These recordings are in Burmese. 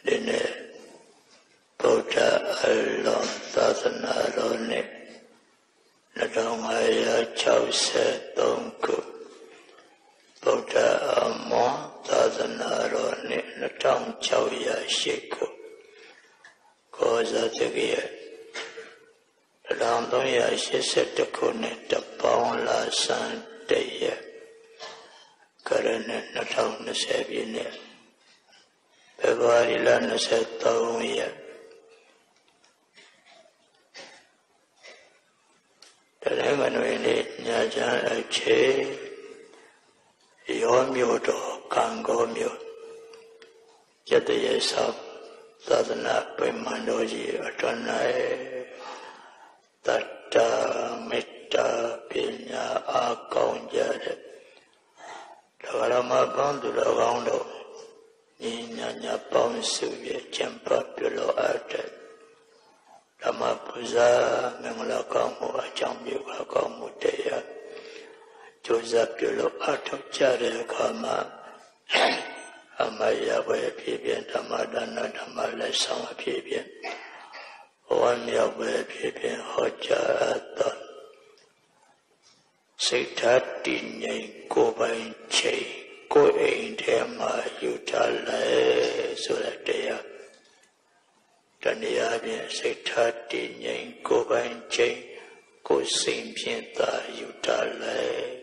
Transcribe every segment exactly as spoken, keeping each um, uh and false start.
Dine Buddha Alon Thasana Rone Nadongaya Chause Tonku Buddha Amon Thasana Rone Nadong Chauya Shiku Koza Tegia Randoya Shisetakune Tapon La San Deya Karane Nadong Nasabine February lana said Tawia The Langanwini Najan Ache Yomyodo Kangomyo Yatayasab Tadana Pimandoji Atonai Tata Mita Pinya Akaunjade Tagalama Bandula Rondo Ninya Ponsuya Champa Pilo Arte Lama Puza Mengla Kamu Achambi Kamu Deya Josa Pilo Ato Chare Kama Amaya Way Pibian Tamadana Tamala Sama Pibian Oamia Way Pibian Hoja Aton Sitati Nye Kobain Che Ko in Tema Utala Suratea Taniabia Setati Yang Kobain Chain Ko Simpienta Utala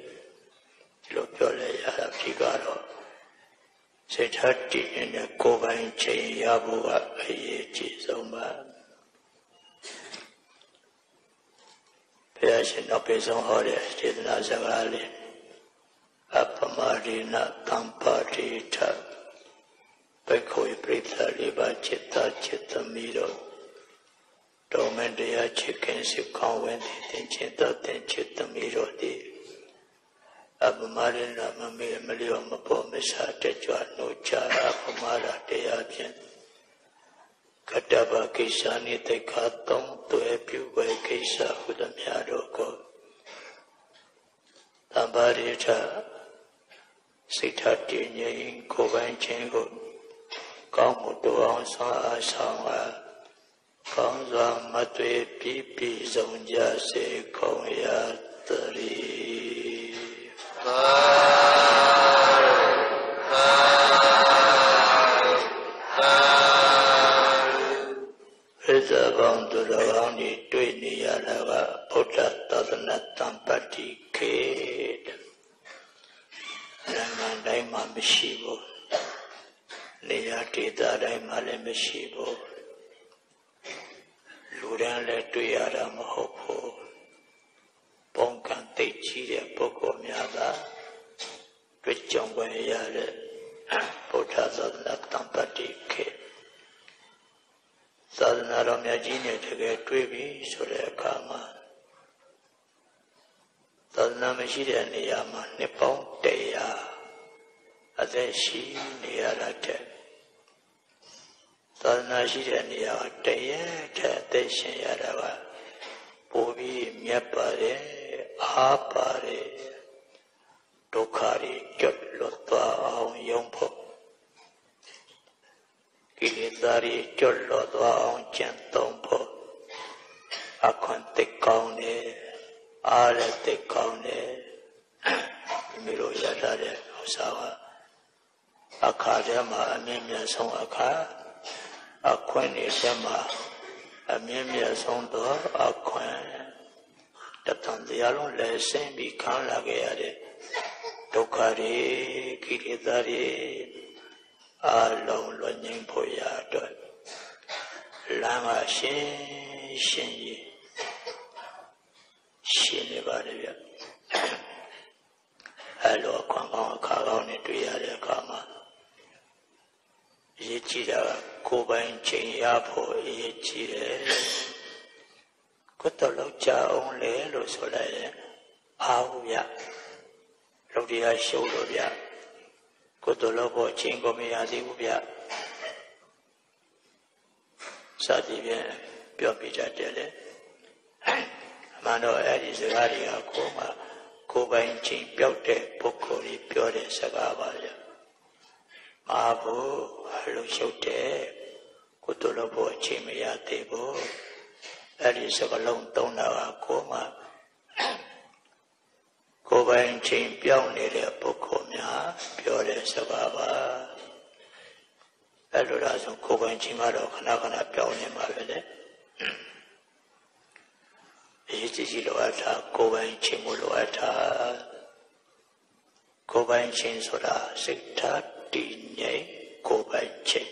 Lopolea Figaro Setati in the Kobain Chain Yabua Ayechi Zoma Passion of his own order, Stedna Zagali. Apamarina Tampatita Bekoi Prita Liba Chitta Chitta Miro Domendia Chicken Sikonwenti Tinchita Tinchita Miro di Apamarina Mami Melio Mapo Misa Techua Nucha Apamara de Abian Kataba Kisani Te Katon to Epu Kisa Hudamiadoko Tambarita Sitati Nyin Koban Chingo Kamutuan San Asanga Kanza Matwe Pipi Zonja Se Konya Tari Reza Bandurani Twini Yalaga Buddha Tadana Tampati Kid Daima Mishibo Niyati Daima Mishibo Luran let to Yara Mahopo Ponkan Techi Boko Miada Richongwa Yare Potaza Natampati K Sadanaram Yajini to get Twibi Sura Kama Sadnamashira Niyama Nippon Deya Adeshi Niyarate Sadnashira Niyataya Deshin Yarawa Bobi Myapare Apare Dokari Jolota on Yompo Kilitari Jolota on Chantompo Aquante Kaune Are te kaune Miro Yadare Osawa Akadema Amimia Song Aka Aquani Sema Amimia Song Do Aquan Tatandialon Le Sembi Kan Lagayade Dokari Kilidari Alon Loning Poyado Lama Shin Shin Shinibariya Hello, Kanga Kagani to Yadakama Yichida Kobain Chain Yapo Yichide Kotalocha only Losole Auya Lodia Shodovia Kotolobo Chingomia Dibia Sadivia Piopija Dele Mano Addis Radia Koma Kobain Chin Piote Pokori Pure Sagavaya Mabu Halushote ကုသိုလ်လုပ်ဖို့အချိန်မရသေးဘူးအဲ့ဒီစကလုံးသုံးတာကကိုယ်မှကိုယ်ပိုင်ချိန်ပြောင်းနေတဲ့ပုဂ္ဂိုလ်များပြောတဲ့စကားပါအဲ့လိုလားဆိုကိုယ်ပိုင်ချိန်ကတော့ခဏခဏပြောင်းနေမှာပဲလေအရေးကြီးကြီးလိုအပ်တာကိုယ်ပိုင်ချိန်မှုလိုအပ်တာကိုယ်ပိုင်ချိန်ဆိုတာစိတ်ထားတည်ငြိမ်ကိုယ်ပိုင်ချိန်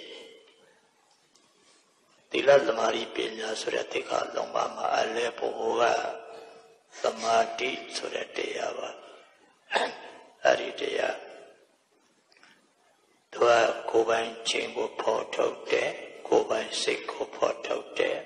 သီလသမာဓိပညာဆိုတဲ့တိခါလုံးပါမှာအလဲဖို့ကသမာဓိဆိုတဲ့တရားပါအဲ့ဒီတရားသူကကိုယ်ပိုင်ချိန်ကိုဖော်ထုတ်တယ်ကိုယ်ပိုင်စိတ်ကိုဖော်ထုတ်တယ်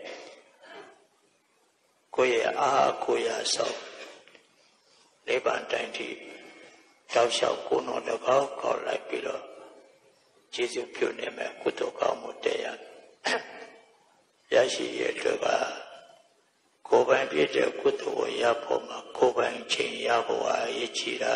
ကိုယ့်ရဲ့အားကိုယ်ရဆုံးနိဗ္ဗာန်တိုင်းထိတောက်လျှောက်ကိုယ်တော်တကောက်ကောက်လိုက်ပြီးတော့ကျေးဇူးပြုနေမယ်ကုသိုလ်ကောင်းမှုတရားရရှိရတဲ့အတွက်ကကိုယ်ပိုင်ပြည့်တဲ့ကုသိုလ်ကိုရဖို့မှာကိုယ်ပိုင်ချိန်ရဖို့အရေးကြီးတာ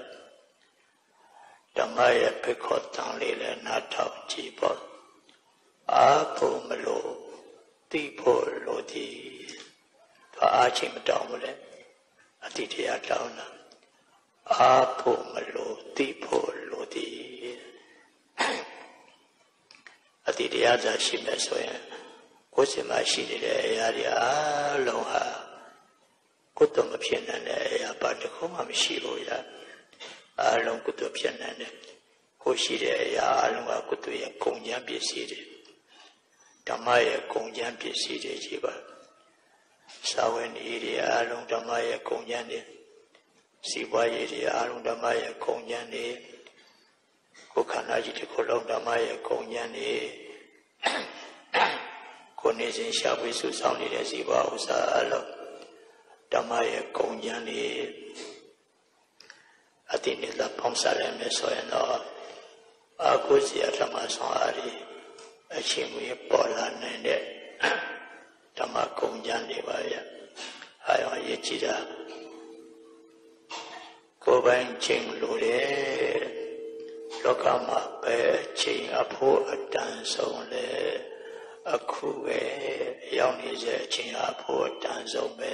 ဓမ္မရဲ့ဖိတ်ခေါ်တန်လေးလည်းနားထောင်ကြည့်ပေါ့အားဖို့မလို့သိဖို့လို့ဒီဘာအားချိန်မတောင်းဘူးလေအတိတရားတောင်းတာအားဖို့မလို့သိဖို့လို့ဒီအတိတရားသာရှိမယ်ဆိုရင်ကိုယ်စင်မှာရှိနေတဲ့အရာတွေအားလုံးဟာကုသိုလ်မဖြစ်နိုင်တဲ့အရာပါတစ်ခုမှမရှိဘူးရအားလုံးကုသိုလ်ဖြစ်နိုင်တယ်ကိုရှိတဲ့အရာအားလုံးကကုသိုလ်ရဲ့ဂုဏ်ဉာဏ်ပစ္စည်းတွေဓမ္မရဲ့ဂုဏ်ဉာဏ်ပစ္စည်းတွေကြီးပါသာဝဏီတွေအားလုံးဓမ္မရဲ့ဂုဏ်ဉာဏ်တွေစီပွားရေးတွေအားလုံးဓမ္မရဲ့ဂုဏ်ဉာဏ်တွေကိုယ်ခန္ဓာကြီးတစ်ခုလုံးဓမ္မရဲ့ဂုဏ်ဉာဏ်တွေကိုနေစဉ်ရှာဖွေစုဆောင်နေတဲ့ဇီဝဥစ္စာအလုံးဓမ္မရဲ့ဂုဏ်ဉာဏ်တွေအတိနေလာပေါင်းစားရမယ်ဆိုရင်တော့အာကိုစီရဓမ္မဆောင်အားတွေအချိန်မီပေါ်လာနိုင်တဲ့ဓမ္မဂုဏ်ဉာဏ်တွေပါဗျအာရောရည်ကြည်တာကိုယ်ပိုင်ချိန်လို့တယ်လောကမှာပဲချိန်အဖို့အတန်ဆုံးလေအခုပဲရောက်နေတဲ့အချိန်အဖို့အတန်ဆုံးပဲ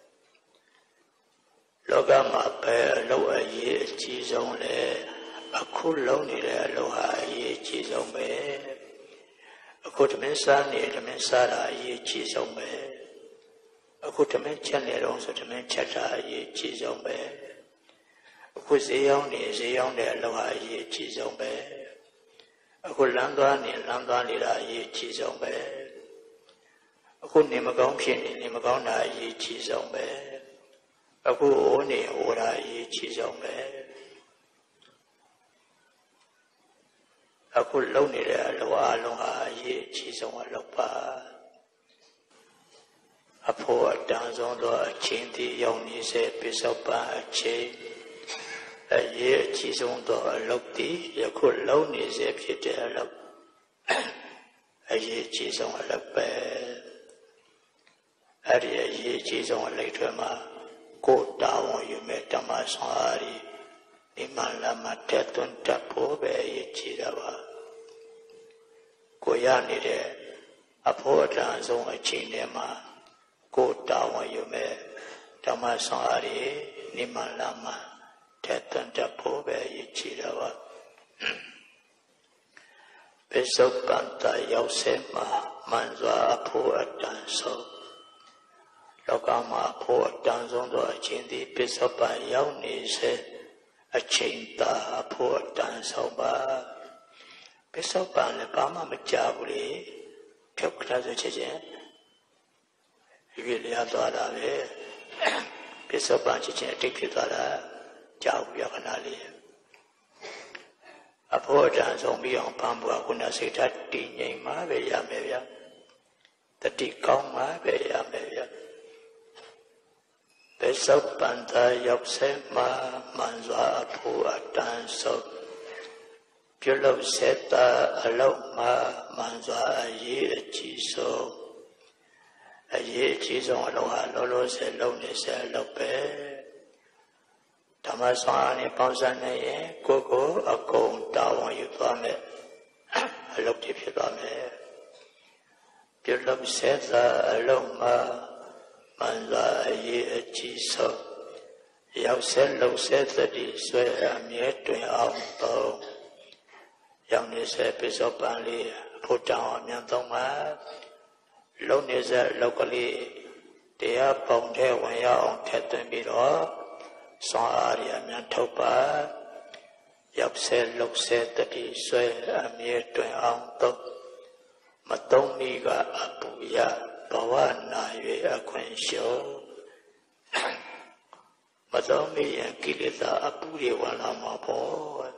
လောကမှာပဲအလုပ်အရေးအကြီးဆုံးလေအခုလုံးနေတဲ့အလုပ်ဟာအရေးအကြီးဆုံးပဲအခုတမင်စားနေတမင်စားတာအရေးအကြီးဆုံးပဲအခုတမင်ချက်နေတော့ဆိုတမင်ချက်တာအရေးအကြီးဆုံးပဲအခုဈေးရောက်နေဈေးရောက်တဲ့အလုပ်ဟာအရေးအကြီးဆုံးပဲအခုလမ်းသွားနေလမ်းသွားနေတာအရေးအကြီးဆုံးပဲအခုနေမကောင်းဖြစ်နေနေမကောင်းတာအရေးအကြီးဆုံးပဲအခုအိုးနေအိုးတာအရေးကြီးဆုံးပဲအခုလုံနေတဲ့အလောအလုံးဟာအရေးကြီးဆုံးအလုပ်ပါအဖို့အတန်ဆုံးသောအချင်းတည်းရောက်နေစေပစ္စုပန်အချင်းအရေးအကြီးဆုံးသောအလုပ်တည်းယခုလုံနေစေဖြစ်တဲ့အလုပ်အရေးကြီးဆုံးအလုပ်ပဲအဲ့ဒီအရေးကြီးဆုံးအလုပ်တွေမှာကိုယ်တာဝန်ယူမဲ့ဓမ္မဆောင်အားဒီဒီမှလာမှတက်သွန်းတတ်ဖို့ပဲအရေးကြီးတာပါကိုရနေတဲ့အဖို့အတန်ဆုံးအချိန်ထဲမှာကိုယ်တာဝန်ယူမဲ့ဓမ္မဆောင်အားဒီဒီမှလာမှတက်သွန်းတတ်ဖို့ပဲအရေးကြီးတာပါပစ္စုပန်တရောက်စေမှာမှန်စွာအဖို့အတန်ဆုံးလောကမှာအဖို့အတန်ဆုံးသောအချိန်သည်ပစ္စုပန်ရောက်နေစေအချိန်သာအဖို့အတန်ဆုံးပါပစ္စုပန်လည်းဘာမှမကြဘူးလေဖြုတ်ခါဆိုချက်ချင်းရွေ့လျားသွားတာပဲပစ္စုပန်ချက်ချင်းအတိတ်ဖြစ်သွားတာကြောက်ရခဏလေးအဖို့အတန်ဆုံးပြီးအောင်ပန်းပွားခုနစိတ်ဓာတ်တည်ငြိမ်မှပဲရမယ်ဗျာတတိကောင်းမှပဲရမယ်ဗျာပစ္စုပန်သာရောက်စေမှာမှန်စွာအဖို့အတန်ဆုံးပြုလုပ်စေတာအလုံးမှာမှန်စွာအရေးအကြီးဆုံးအရေးအကြီးဆုံးအလုံးဟာလောလောဆယ်လုံးနေစေအလုံးပဲဓမ္မဆောင်အားနဲ့ပေါင်းစပ်နေရင်ကိုယ်ကိုအကုန်တာဝန်ယူသွားမယ်အလုပ်တွေဖြစ်သွားမယ်ပြုလုပ်ဆက်သာအလုံးမှာမှန်စွာအရေးအကြီးဆုံးရောက်ဆက်လုံဆက်သတိဆွဲအမြဲတွင်အောင်သုံးရောက်နေဆက်ပိစောပန်လေးဖို့တောင်းအမြန်သုံးပါလုံနေဆက်လောက်ကလေးတရားပုံထဲဝင်ရအောင်ထက်သွင်းပြီးတော့စွမ်းအားရအမြန်ထုတ်ပါရောက်ဆက်လုံဆက်သတိဆွဲအမြဲတွင်အောင်သုံးမသုံးမိကအပူရဘဝနာ၍အခွင့်ရှုံးမသုံးမိရင်ကိလေသာအပူတွေဝင်လာမှာပေါ့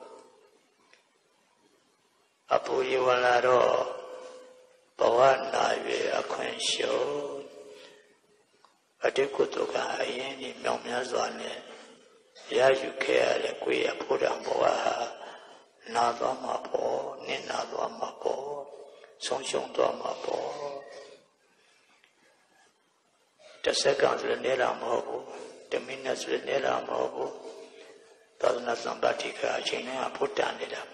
အပူတွေဝင်လာတော့ဘဝနာ၍အခွင့်ရှုံးအတိတ်ကုသကအရင်ဒီမြောင်များစွာနဲ့ရယူခဲ့ရတဲ့ကိုယ်ရဖို့တံဘဝဟာနာသွားမှာပေါ့နစ်နာသွားမှာပေါ့ဆုံးရှုံးသွားမှာပေါ့တစ်စက္ကန့်ဆိုလည်းနေတာမဟုတ်ဘူးတစ်မိနစ်ဆိုလည်းနေတာမဟုတ်ဘူးသာသနာ့စံပါတိကအချိန်နဲ့ဖုတ်တန်နေတာ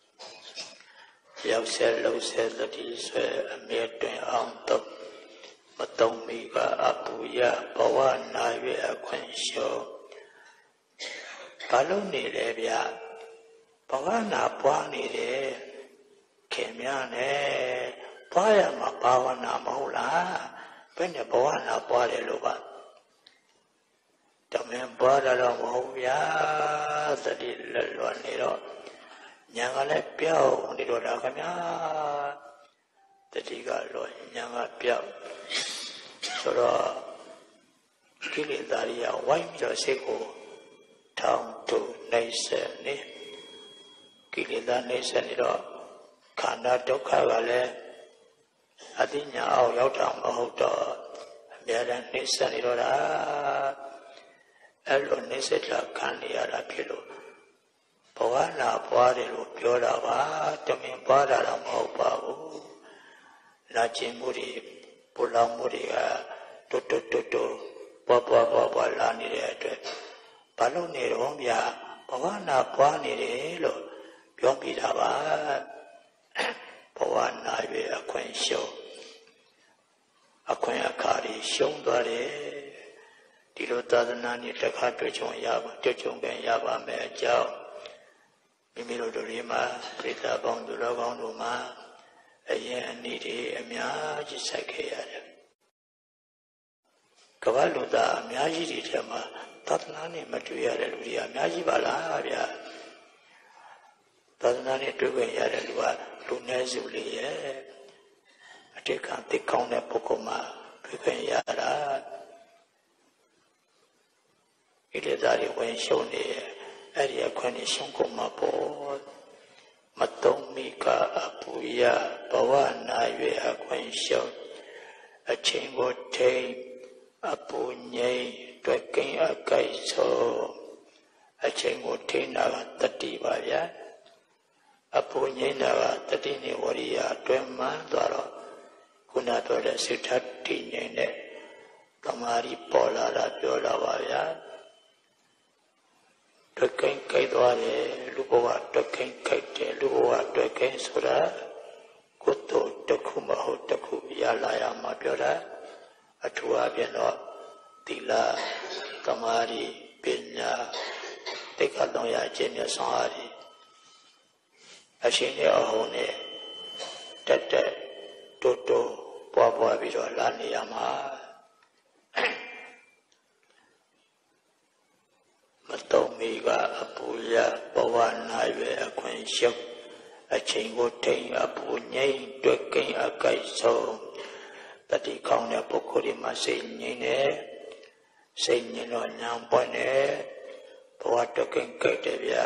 ရောက်ဆက်လုံးဆက်သတိဆွဲအမြဲတွင်အောင်တော့မတုံမိကအပူရဘဝနာ၍အခွင့်ရှုံးဘာလို့နေလဲဗျဘဝနာပွားနေတယ်ခင်များနဲ့ပွားရမှာဘာဝနာမဟုတ်လားဘယ်နဲ့ဘဝနာပွားတယ်လို့ပါတမင်ပွားတယ်တော့မဟုတ်ဗျာသတိလွတ်လွတ်နေတော့ညာကလည်းပြောင်းနေတော့တာခင်ဗျာတတိကလွတ်ညာကပြောင်းဆိုတော့ကိလေသာတွေကဝိုင်းပြီးတော့စိတ်ကိုထောင်ထုနှိမ့်ဆက်နေကိလေသာနှိမ့်ဆက်နေတော့ခန္ဓာဒုက္ခကလည်းအသိဉာဏ်အောင်ရောက်တာမဟုတ်တော့အများနဲ့နှိမ့်ဆက်နေတော့တာအဲ့လိုနှိမ့်ဆက်တာခံနေရတာဖြစ်လို့ဘဝနာပွားတယ်လို့ပြောတာပါတမင်ပွားတာတော့မဟုတ်ပါဘူးနာကျင်မှုတွေပူလောင်မှုတွေကတွတ်တွတ်တွတ်တွတ်ပွားပွားပွားပွားလာနေတဲ့အတွက်ဘာလို့နေတော့ဗျာဘဝနာပွားနေတယ်လို့ပြောပြတာပါဘဝနာ၍အခွင့်ရှုံးအခွင့်အခါတွေရှုံးသွားတယ်ဒီလိုသာသနာ့နဲ့တခါတွေ့ကြုံရပါတွေ့ကြုံပြန်ရပါမယ်အကြောင်းမိမိတို့တွေမှာပြိဿပေါင်းသူတော်ကောင်းတို့မှာအရင်အနည်းတွေအများကြီးဆိုင်ခဲ့ရတယ်ကမ္ဘာလူသားအများကြီးတွေထဲမှာသာသနာ့နဲ့မတွေ့ရတဲ့လူတွေအများကြီးပါလားဗျာသာသနာ့နဲ့တွေ့ခွင့်ရတဲ့လူကလူနည်းစုလေးရဲ့အတိတ်ကသိကောင်းတဲ့ပုဂ္ဂိုလ်မှာတွေ့ခွင့်ရတာဣတိသာတွေဝင်ရှုံးနေအဲ့ဒီအခွင့်အရှုံးကုန်မှာပေါ့မတုံးမိကအပူရဘဝနာ၍အခွင့်ရှုံးအချိန်ကိုထိန်အပူငြိမ်တွေ့ကိန်းအကိုက်ဆုံးအချိန်ကိုထိန်တာကတတိပါဗျာအပူငြိမ်းတာကတတိနဲ့ဝရိယအတွင်းမှန်းသွားတော့ခုနပြောတဲ့စိတ်ဓာတ်တည်ငြိမ်တဲ့သမာဓိပေါ်လာတာပြောလာပါဗျာတွေ့ကိန်းကိုက်သွားတယ်လူဘဝတွေ့ကိန်းကိုက်တယ်လူဘဝတွေ့ကိန်းဆိုတာကုသိုလ်တစ်ခုမဟုတ်တစ်ခုရလာရမှာပြောတာအထူးအပြင်တော့သီလသမာဓိပညာတိတ်ကလုံးရခြင်းနဲ့ဆောင်အားဖြင့်အရှင်ရဲ့အဟုန်နဲ့တက်တက်တိုးတိုးပွားပွားပြီးတော့လာနေရမှာမတုံးမိကအပူရဘဝနာ၍အခွင့်ရှုံးအချိန်ကိုထိန်အပူငြိမ်တွေ့ကိန်းအကိုက်ဆုံးတတိကောင်းတဲ့ပုဂ္ဂိုလ်ဒီမှာစိတ်ငြိမ်နေစိတ်ငြိမ်တော့ဉာဏ်ပွင့်နေဘဝတွေ့ကိန်းကိုက်တယ်ဗျာ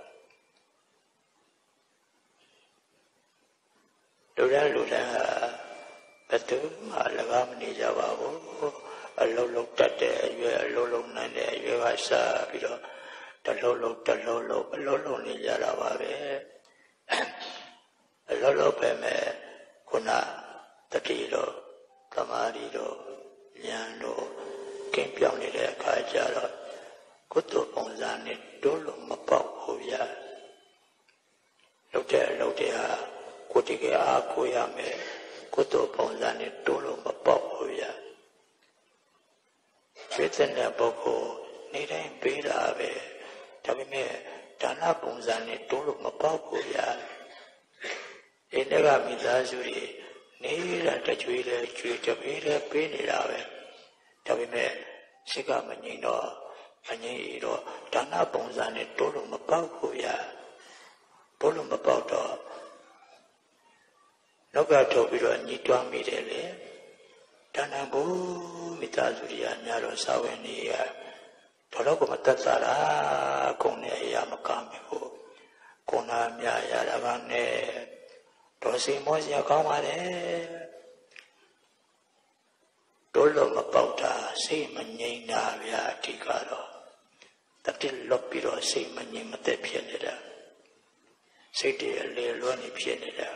လူတိုင်းလူတိုင်းဟာဘယ်သူမှလည်းမနေကြပါဘူးအလုံးလုံးတတ်တဲ့အရွယ်အလုံးလုံးနိုင်တဲ့အရွယ်ကစားပြီးတော့တလုံးလုံးတလုံးလုံးအလုံးလုံးနေကြတာပါပဲအလုံးလုံးပဲမဲ့ခုနတတိတော့သမာဓိတော့ဉာဏ်တော့ကင်းပြောင်းနေတဲ့အခါကျတော့ကုသိုလ်ပုံစံနဲ့တိုးလို့မပေါက်ဘူးဗျာလုတ်တဲ့အလုပ်တွေဟာကိုယ်တကယ်အားကိုးရမယ်ကုသိုလ်ပုံစံနဲ့တိုးလို့မပေါက်ဘူးဗျာကျွေးတဲ့ပုဂ္ဂိုလ်နေတိုင်းပေးတာပဲဒါပေမဲ့ဒါနပုံစံနဲ့တိုးလို့မပေါက်ဘူးဗျာဒီနေ့ကမိသားစုတွေနေတာတကြွေးလဲကျွေးတပေးလဲပေးနေတာပဲဒါပေမဲ့စိတ်ကမငြိမ်တော့မငြိမ်တော့ဒါနပုံစံနဲ့တိုးလို့မပေါက်ဘူးဗျာတိုးလို့မပေါက်တော့နောက်ကထုတ်ပြီးတော့ညှိတွားမိတယ်လေဒါနဘုမိသားစုတွေကများတော့စာဝင်နေရတော်တော့ကမတက်စားတာခုံနေအရာမကမ်းဘူးကိုနာများရတာကနဲ့တော်စီမောစရာကောင်းပါလေတိုးလို့မပေါက်တာစိတ်မငြိမ်တာဗျာအဓိကတော့တတိလွတ်ပြီးတော့စိတ်မငြိမ်မသက်ဖြစ်နေတာစိတ်တွေအလေလွတ်နေဖြစ်နေတာ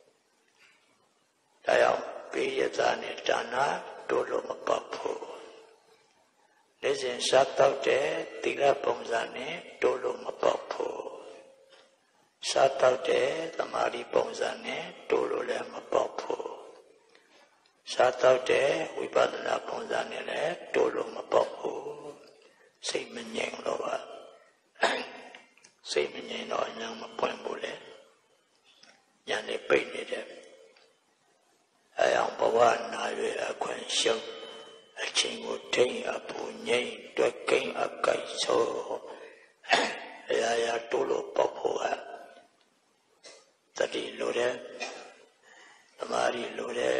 ဒါကြောင့်ပေးရသားနဲ့ဒါနတိုးလို့မပေါက်ဘူးနေ့စဉ်စားတော့တဲ့သီလပုံစံနဲ့တိုးလို့မပေါက်ဘူးစားတော့တဲ့သမာဓိပုံစံနဲ့တိုးလို့လည်းမပေါက်ဘူးစားတော့တဲ့ဝိပဿနာပုံစံနဲ့လည်းတိုးလို့မပေါက်ဘူးစိတ်မငြိမ်တော့ပါစိတ်မငြိမ်တော့ညာမပွင့်ဘူးလေညာနဲ့ပိတ်နေတယ်အဲအောင်ဘဝနာရွယ်အခွင့်ရှုံးအချိန်ကိုထိန်အပူငြိမ်တွက်ကိန်းအကိုက်ဆိုအရာရာတိုးလို့ပေါက်ဖို့ကတတိလိုတဲ့သမာဓိလိုတဲ့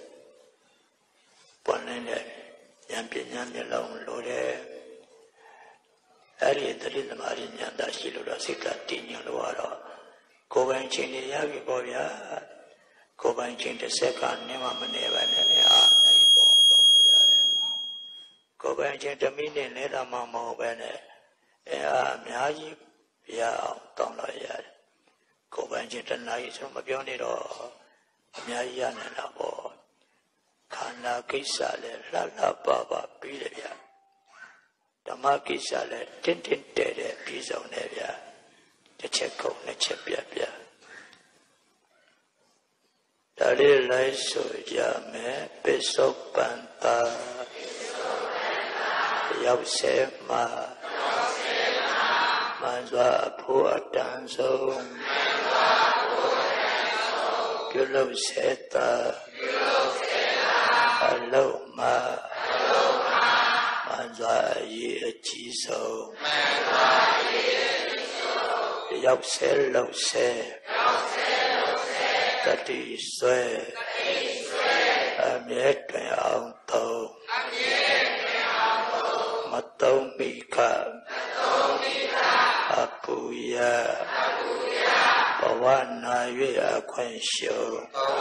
ပွင့်နေတဲ့ဉာဏ်ပညာမျက်လုံးလိုတဲ့အဲ့ဒီတတိသမာဓိဉာဏ်သာရှိလို့တော့စိတ်ကတည်ငြိမ်လို့တော့ကိုယ်ပိုင်ချင်းတွေရပြီပေါ့ဗျာကိုယ်ပိုင်ချင်းတစ်စက္ကန့်နဲ့မှမနေပါနဲ့အားနိုင်ပေါ်တော့ရတယ်ကိုယ်ပိုင်ချင်းတစ်မိနစ်နဲ့တော့မှမဟုတ်ပဲနဲ့အားအများကြီးရအောင်တောင်းလို့ရတယ်ကိုယ်ပိုင်ချင်းတစ်နာရီဆိုမပြောနေတော့အများကြီးရနေတာပေါ့ခန္ဓာကိစ္စလည်းလှလှပပပြီးတယ်ဗျာဓမ္မကိစ္စလည်းတင်းတင်းတဲတဲပြီးဆုံးတယ်ဗျာတစ်ချက်ကုန်နှစ်ချက်ပြပြဒါလေးလိုက်ဆိုကြမယ်ပိစုပန်တာရောက်စေမှာမှန်စွာအဖို့အတန်ဆုံးပြုလုပ်စေတာအလုံးမှာမှန်စွာအရေးအကြီးဆုံးရောက်စေလို့စေတတိဆွဲအမြဲတွင်အောင်သုံးမသုံးမိခအပူရဘဝနာ၍အခွင့်ရှုံး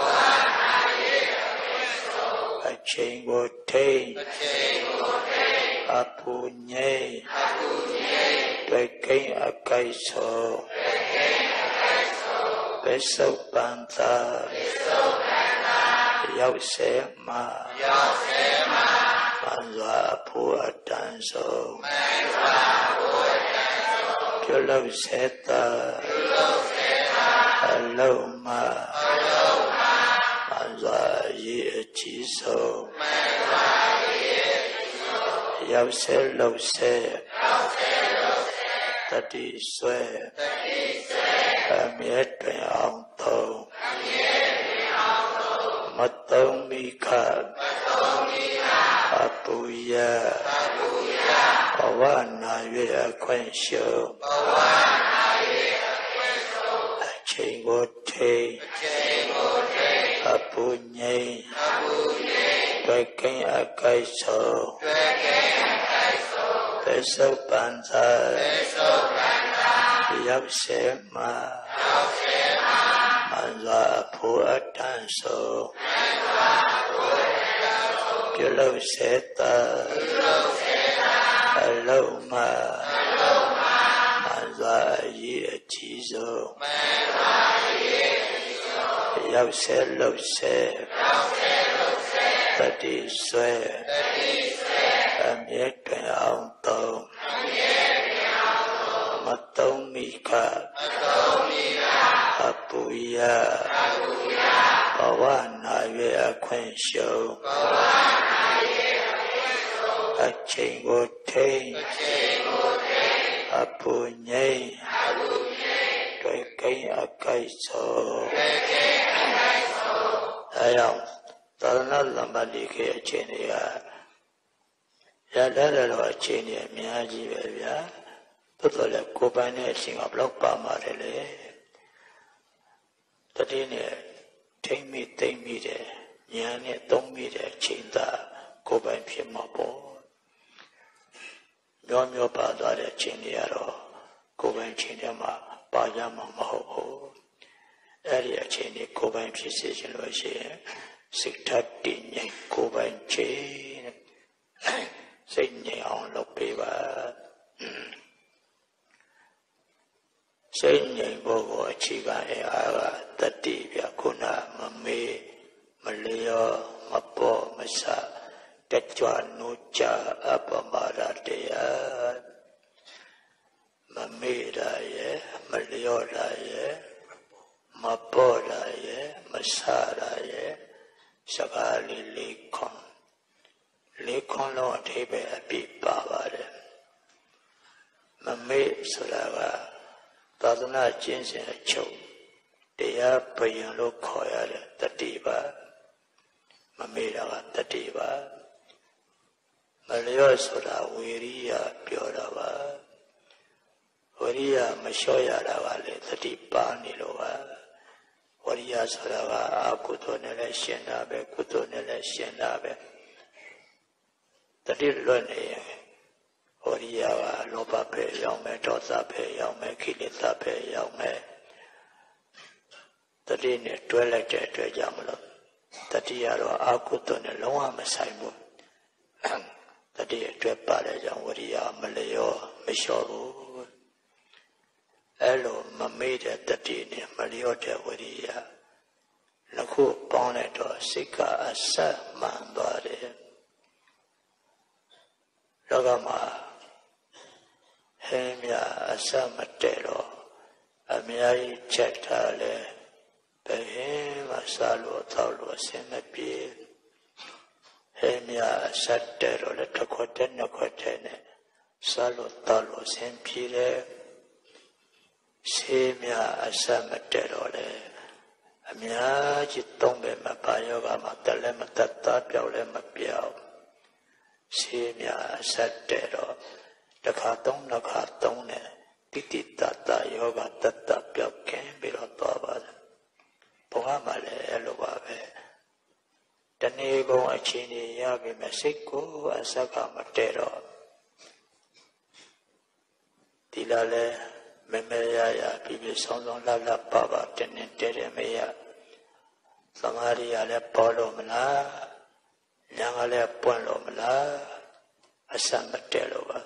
အချိန်ကိုထိန်အပူငြိမ်တွေ့ကိန်းအကိုက်ဆုံးပိစုပန်သာရောက်စေမှာမှန်စွာအဖို့အတန်ဆုံးပြုလုပ်စေတာအလုံးမှာမှန်စွာအရေးအကြီးဆုံးရောက်စေလို့စေတတိဆွဲအမြဲတွင်အောင်သုံးမသုံးမိခအပူရဘဝနာ၍အခွင့်ရှုံးအချိန်ကိုထိန်အပူငြိမ်တွေ့ကိန်းအကိုက်ဆုံးပိစုပန်သာရောက်စေမှာမှန်စွာအဖို့အတန်ဆုံးပြုလုပ်စေတာအလုံးမှာမှန်စွာအရေးအကြီးဆုံးရောက်စေလို့စေတတိဆွဲအမြဲတွင်အောင်သုံးမသုံးမိခအပူရဘဝနာရွယ်အခွင့်ရှုံးအချိန်ကိုထိန်အပူငိမ့်တွေ့ကိန်းအကိုက်ဆုံးအဲကြောင့်သာသနာ့သမ္ပတ္တိခေအချိန်တွေကရတတ်တော့အချိန်တွေအများကြီးပဲဗျာသို့တော်လည်းကိုယ်ပိုင်တဲ့အချိန်ကဘလောက်ပါမှာလဲလေတတိနဲ့ထိမ့်မိသိမ့်မိတယ်ညာနဲ့သုံးမိတဲ့အချိန်သာကိုယ်ပိုင်ဖြစ်မှာပေါ့မျောမျောပါသွားတဲ့အချိန်တွေကတော့ကိုယ်ပိုင်အချိန်တွေမှာပါရမှာမဟုတ်ဘူးအဲ့ဒီအချိန်တွေကိုယ်ပိုင်ဖြစ်စေချင်လို့ရှိရင်စိတ်ဓာတ်တည်ငြိမ်ကိုယ်ပိုင်ခြင်းစိတ်ငြိမ်အောင်လုပ်ပေးပါစိတ်ငြိမ်ဖို့ကိုအခြေခံအင်အားကတတိပြခုနမမေးမလျောမပေါ်မဆတကြွနုကြအပမရတရားမမေးရရဲ့မလျောရရဲ့မပေါ်ရရဲ့မဆရရဲ့စကားလေးလေးခွန်လေးခွန်လုံးအထိပ္ပယ်အပြည့်ပါပါတယ်မမေ့ဆိုတာကသာသနာကျင့်စဉ်အချုပ်တရားပယံလို့ခေါ်ရတဲ့တတိပါမမေ့တာကတတိပါမလျော့ဆိုတာဝေရိယပြောတာပါဝေရိယမလျှော့ရတာကလေတတိပါနေလို့ပါဝရိယဆိုတာကအကုသိုလ်နဲ့လည်းရှင်းတာပဲကုသိုလ်နဲ့လည်းရှင်းတာပဲတတိလွတ်နေရင်ဝရိယကလောဘပဲရောက်မယ်ဒေါသပဲရောက်မယ်ခိလေသာပဲရောက်မယ်တတိနဲ့တွဲလိုက်တဲ့အတွက်ကြောင့်မလို့တတိကတော့အကုသိုလ်နဲ့လုံးဝမဆိုင်ဘူးတတိအတွက်ပါတဲ့ကြောင့်ဝရိယမလျောမလျှော့ဘူးအဲ့လိုမမေ့တဲ့တတိနဲ့မလျော့တဲ့ဝရိယနှစ်ခုပေါင်းလိုက်တော့စိတ်ကအဆက်မှန်သွားတယ်လောကမှာဟင်းမြအဆက်မတည့်တော့အများကြီးချက်ထားလဲဘယ်ဟင်းမှစားလို့သောက်လို့အဆင်မပြေဟင်းမြအဆက်တည့်တော့လည်းတစ်ခွက်တည်းနှစ်ခွက်တည်းနဲ့စားလို့သောက်လို့အဆင်ပြေတယ်ဆေးမြအဆက်မတည့်တော့လေအများကြီးသုံးပဲမပါယောဂမှာတက်လည်းမတက်သားပြောက်လည်းမပြောက်ဆေးမြအဆက်တည့်တော့တစ်ခါသုံးနှစ်ခါသုံးနဲ့တိတိတတယောဂတတပြောက်ကင်းပြီးတော့သွားပါတယ်ဘဝမှာလည်းအဲ့လိုပါပဲတနေ့ကုန်အချိန်ကြီးရပြီမဲ့စိတ်ကိုအဆက်ကမတည့်တော့ဒီလာလဲမမေရရပြီးပြီးဆောင်းဆောင်းလှလှပပတင်းတင်းတဲတဲမရသမာဓိရလည်းပေါ်လို့မလားဉာဏ်ကလည်းပွင့်လို့မလားအဆမတည့်လို့ပါ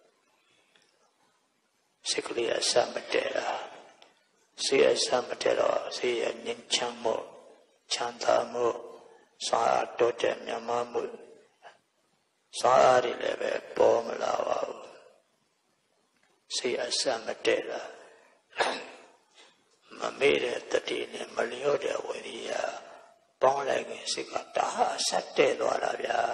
စိတ်ကလေးအဆမတည့်တာစိတ်အဆမတည့်တော့စိတ်ရဲ့ငြိမ်းချမ်းမှုချမ်းသာမှုစွမ်းအားတိုးတက်မြတ်မှုစွမ်းအားတွေလည်းပဲပေါ်မလာပါဘူးစိတ်အဆမတည့်တာမမေ့တဲ့တတိနဲ့မလျော့တဲ့ဝိရိယပေါင်းလိုက်ရင်စိတ်ကတဟာအဆက်တည့်သွားတာဗျာ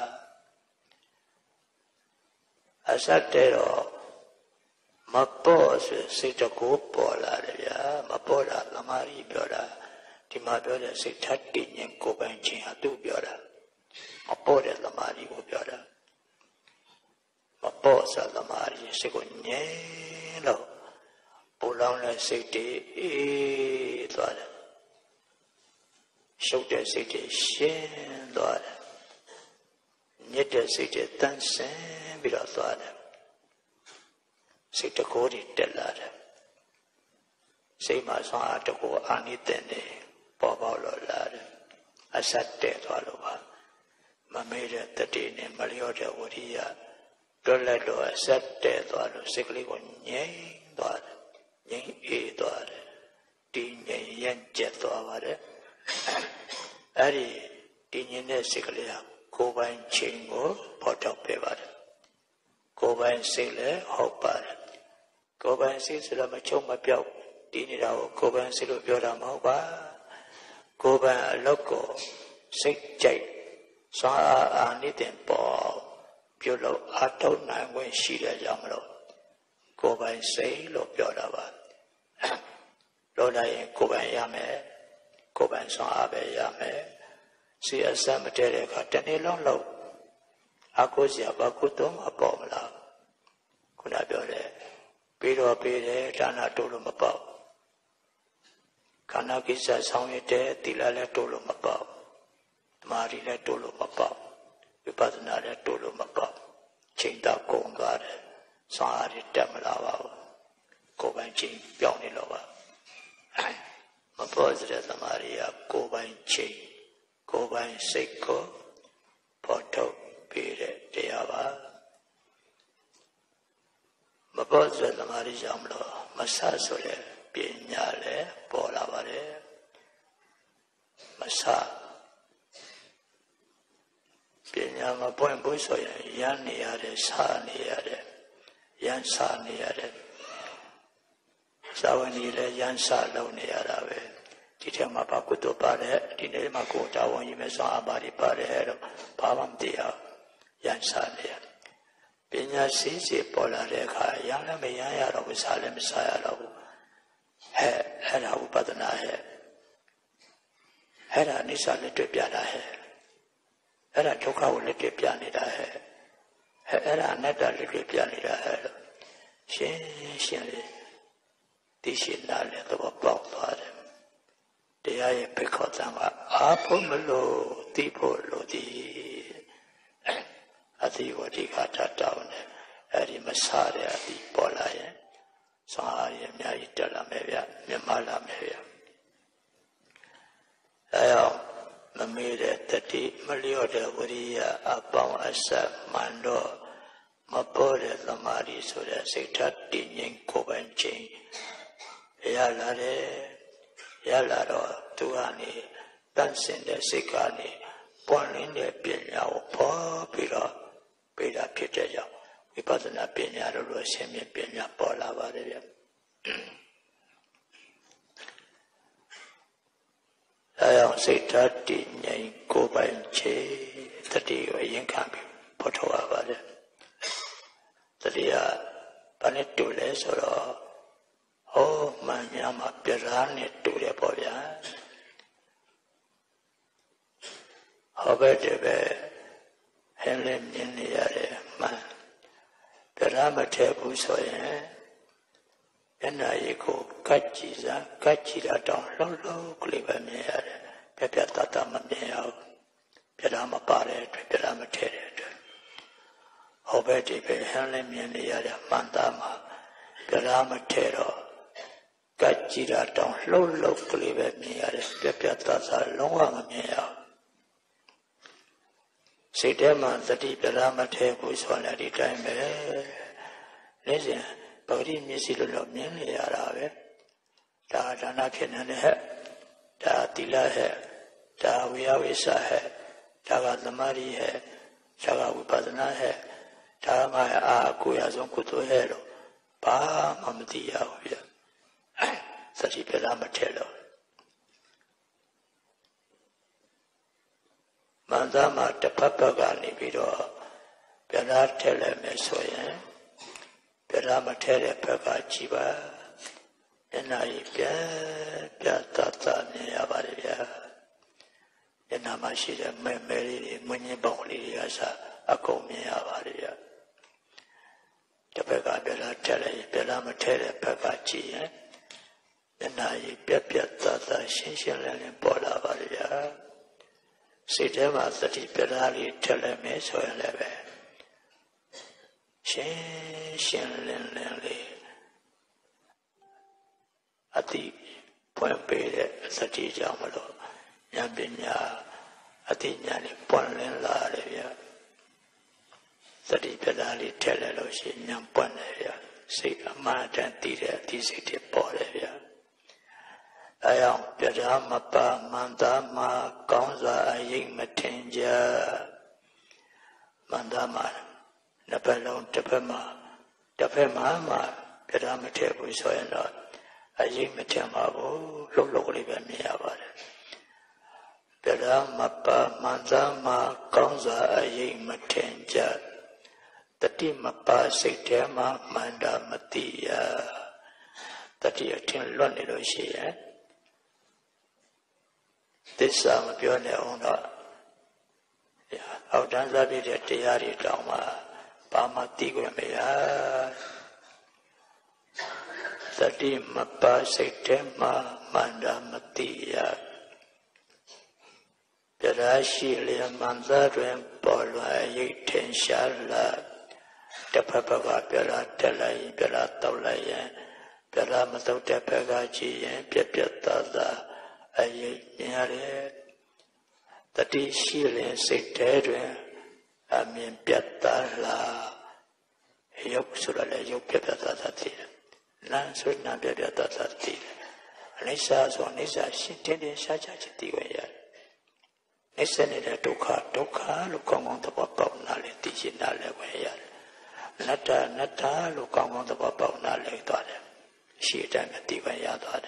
အဆက်တည့်တော့မပေါ်ဆိုစိတ်တကူပေါ်လာတယ်ဗျာမပေါ်တာသမာဓိပြောတာဒီမှာပြောတဲ့စိတ်ဓာတ်တည်ငြိမ်ကိုယ်ပိုင်ခြင်းဟာသူပြောတာမပေါ်တဲ့သမာဓိကိုပြောတာမပေါ်စသမာဓိစိတ်ကိုငြိမ်လို့ပူလောင်တဲ့စိတ်တွေအေးသွားတယ်ရှုပ်တဲ့စိတ်တွေရှင်းသွားတယ်ညစ်တဲ့စိတ်တွေတန့်စင်ပြီးတော့သွားတယ်စိတ်တကိုယ်တွေတက်လာတယ်စိတ်မှာဆွမ်းအားတကိုယ်အာနိသင်နေပေါ်ပေါက်လို့လာတယ်အဆက်တဲ့သွားလို့ပါမမေ့တဲ့တတိနဲ့မလျော့တဲ့ဝိရိယတွက်လိုက်လို့အဆက်တဲ့သွားလို့စိတ်ကလေးကိုငြိမ်သွားတယ်ငြိမ်အေးသွားတယ်တည်ငြိမ်ရင့်ကျက်သွားပါတယ်အဲ့ဒီတည်ငြိမ်တဲ့စိတ်ကလေးဟာကိုယ်ပိုင်ခြင်းကိုဖော်ထုတ်ပေးပါတယ်ကိုယ်ပိုင်စိတ်လည်းဟုတ်ပါတယ်ကိုယ်ပိုင်စိတ်ဆိုတော့မချုပ်မပြောက်တည်နေတာကိုကိုယ်ပိုင်စိတ်လို့ပြောတာမဟုတ်ပါကိုယ်ပိုင်အလုပ်ကိုစိတ်ကြိုက်စွမ်းအားအာနိသင်ပေါ်ပြုလို့အထောက်နိုင်ခွင့်ရှိတဲ့ကြောင့်မလို့ကိုယ်ပိုင်စိတ်လို့ပြောတာပါလို့လိုက်ရင်ကိုယ်ပိုင်ရမယ်ကိုယ်ပိုင်စွမ်းအားပဲရမယ်စီအစမတည့်တဲ့အခါတနေ့လုံးလို့အကုစရာဘာကုသိုလ်မပေါ်မလားခုနပြောတယ်ပြီးတော့ပြီးတယ်ဒါနတိုးလို့မပေါ့ခန္ဓာကိစ္စဆောင်ရတဲ့သီလလည်းတိုးလို့မပေါ့သမာဓိလည်းတိုးလို့မပေါ့ဝိပဿနာလည်းတိုးလို့မပေါ့ချိန်တော့ကုန်သွားတယ်စွမ်းအားတက်မလာပါဘူးကိုယ်ပိုင်ချိန်ပြောင်းနေလို့ပါမပေါ်စတဲ့သမာဓိကကိုယ်ပိုင်ချိန်ကိုယ်ပိုင်စိတ်ကိုပေါ်ထုတ်ပြီးတဲ့တရားပါမပေါ်စတဲ့သမာဓိကြောင့်မလို့မဆဆိုတဲ့ပညာလည်းပေါ်လာပါတယ်မဆပညာမပွင့်ဘူးဆိုရင်ရမ်းနေရတယ်ဆနေရတယ်ရမ်းဆနေရတယ်သာဝဏီလည်းရမ်းဆလုံးနေရတာပဲဒီထဲမှာဘာကုသိုလ်ပါတယ်ဒီနေ့မှာကိုယ်တာဝန်ယူမဲ့စွမ်းအားပါတယ်ပါတယ်တော့ဘာမှမသိအောင်ရမ်းဆနေရပညာစီးစီပေါ်လာတဲ့အခါရမ်းလည်းမရမ်းရတော့ဘူးဆလည်းမဆရတော့ဘူးဟဲ့အဲ့ဒါဥပဒနာဟဲ့အဲ့ဒါအိဋ္ဌာလက်တွေ့ပြတာဟဲ့အဲ့ဒါဒုက္ခကိုလက်တွေ့ပြနေတာဟဲ့အဲ့ဒါအနတ္တလက်တွေ့ပြနေတာဟဲ့ရှင်းရှင်းလေးသိရှိလာတဲ့သဘောပေါက်သွားတယ်တရားရဲ့ပိခောသံကအာဖို့မလို့သိဖို့လို့ဒီအတိဝတိကတတောင်းတယ်အဲ့ဒီမဆတဲ့အတိပေါ်လာရင်စွမ်းအားရအများကြီးတက်လာမယ်ဗျမြတ်မလာမယ်ဗျအဲအောင်မမေ့တဲ့တတိမလျော့တဲ့ဝိရိယအပေါင်းအဆက်မှန်တော့မပေါ်တဲ့သမာဓိဆိုတဲ့စိတ်ဓာတ်တည်ငြိမ်ကိုယ်ပိုင်ခြင်းရလာတယ်ရလာတော့သူကနေတန့်စင်တဲ့စိတ်ကနေပွင့်လင်းတဲ့ပညာကိုပေါ်ပြီးတော့ပြတာဖြစ်တဲ့ကြောင့်ဝိပဿနာပညာတို့လိုအရှင်မြတ်ပညာပေါ်လာပါတယ်ဗျအဲအောင်စိတ်ဓာတ်တည်ငြိမ်ကိုယ်ပိုင်ခြင်းတတိကိုအရင်ခံပြီးပေါ်ထုတ်ရပါတယ်တတိယဘာနဲ့တူလဲဆိုတော့ဟောမှန်များမှာပြရာနဲ့တူတယ်ပေါ့ဗျာဟောပဲတဲ့ပဲဟင်းလေးမြင်နေရတယ်မှန်ပြရာမထည့်ဘူးဆိုရင်မျက်နှာရည်ကိုကတ်ကြည့်စားကတ်ကြည့်တာတောင်လုံးလုံးကလေးပဲမြင်ရတယ်ပြပြတတ်တမမြင်ရဘူးပြရာမပါတဲ့အတွက်ပြရာမထည့်တဲ့အတွက်ဟောပဲဒီပဲဟင်းလေးမြင်နေရတယ်မှန်သားမှာပြရာမထည့်တော့ကတ်ကြည့်တာတောင်လှုပ်လှုပ်ကလေးပဲမြင်ရတယ်ပြပြတတ်တလုံးဝမမြင်ရဘူးစိတ်ထဲမှာသတိပြရာမထည့်ဘူးဆိုရင်ဒီတိုင်းပဲနေ့စဉ်ပဂတိမျက်စိလိုလိုမြင်နေရတာပဲဒါဒါနဖြစ်နေတယ်ဟဲ့ဒါသီလဟဲ့ဒါဝိယဝိသဟဲ့ဒါကသမာဓိဟဲ့ဒါကဝိပဿနာဟဲ့ဒါကမှအာအကိုရဆုံးကုသိုလ်ဟဲ့လို့ဘာမှမသိရဘူးဗျသတိပြရာမထည့်လို့မန္တမှာတစ်ဖက်ဘက်ကနေပြီးတော့ပြရာထည့်လိုက်မယ်ဆိုရင်ပြရာမထည့်တဲ့ဘက်ကကြည်ပါမျက်နှာကြီးပြပြတတ်တတ်မြင်ရပါတယ်ဗျာမျက်နှာမှာရှိတဲ့မဲမဲလေးတွေမွင်းညင်းပေါက်လေးတွေကစအကုန်မြင်ရပါတယ်ဗျာတစ်ဖက်ကပြရာထည့်လိုက်ပြရာမထည့်တဲ့ဘက်ကကြည်ရင်မျက်နှာကြီးပြပြတတ်တတ်ရှင်းရှင်းလင်းလင်းပေါ်လာပါတယ်ဗျာစိတ်ထဲမှာသတိပြရာလေးထည့်လိုက်မယ်ဆိုရင်လည်းပဲရှင်းရှင်းလင်းလင်းလေးအတိပွင့်ပေးတဲ့သတိကြောင့်မလို့ဉာဏ်ပညာအတိဉာဏ်လေးပွင့်လင်းလာတယ်ဗျာသတိပြရာလေးထည့်လိုက်လို့ရှိရင်ဉာဏ်ပွင့်တယ်ဗျာစိတ်အမှန်တန်သိတဲ့အတိစိတ်တွေပေါ်တယ်ဗျာအဲအောင်ပြရာမပါမန္တမှာကောင်းစွာအယိတ်မထင်ကြမန္တမှာနှစ်ဖက်လုံးတစ်ဖက်မှာတစ်ဖက်မှာမှပြရာမထည့်ဘူးဆိုရင်တော့အယိတ်မထင်ပါဘူးလှုပ်လှုပ်လေးပဲမြင်ရပါတယ်ပြရာမပါ Mandama Kanza Ayi Matenja Tati Mapa Siktema Manda Matia Tati Atin Lonilosia This Sam Pione Ona Audanza Bida Tiari Dama Pama Tigramea Tati Mapa Siktema Manda Matia Pirashi Manzarin Polwa Yitin Shala Tapapa Pira Telai Pira Tolaya Pira Matota Pagachi and Pipiataza Ayare Tati Shilin Sectarian I mean Piatala Yoksula Yopiatati Lansuna Piatati Nisa so Nisa Shintin Shachatiwaya Nisanida Duka Duka Lukong on the Papa Nale teaching Nale way. Nata Nata Lukong on the Papa Nale daughter. She done a Tivaya daughter.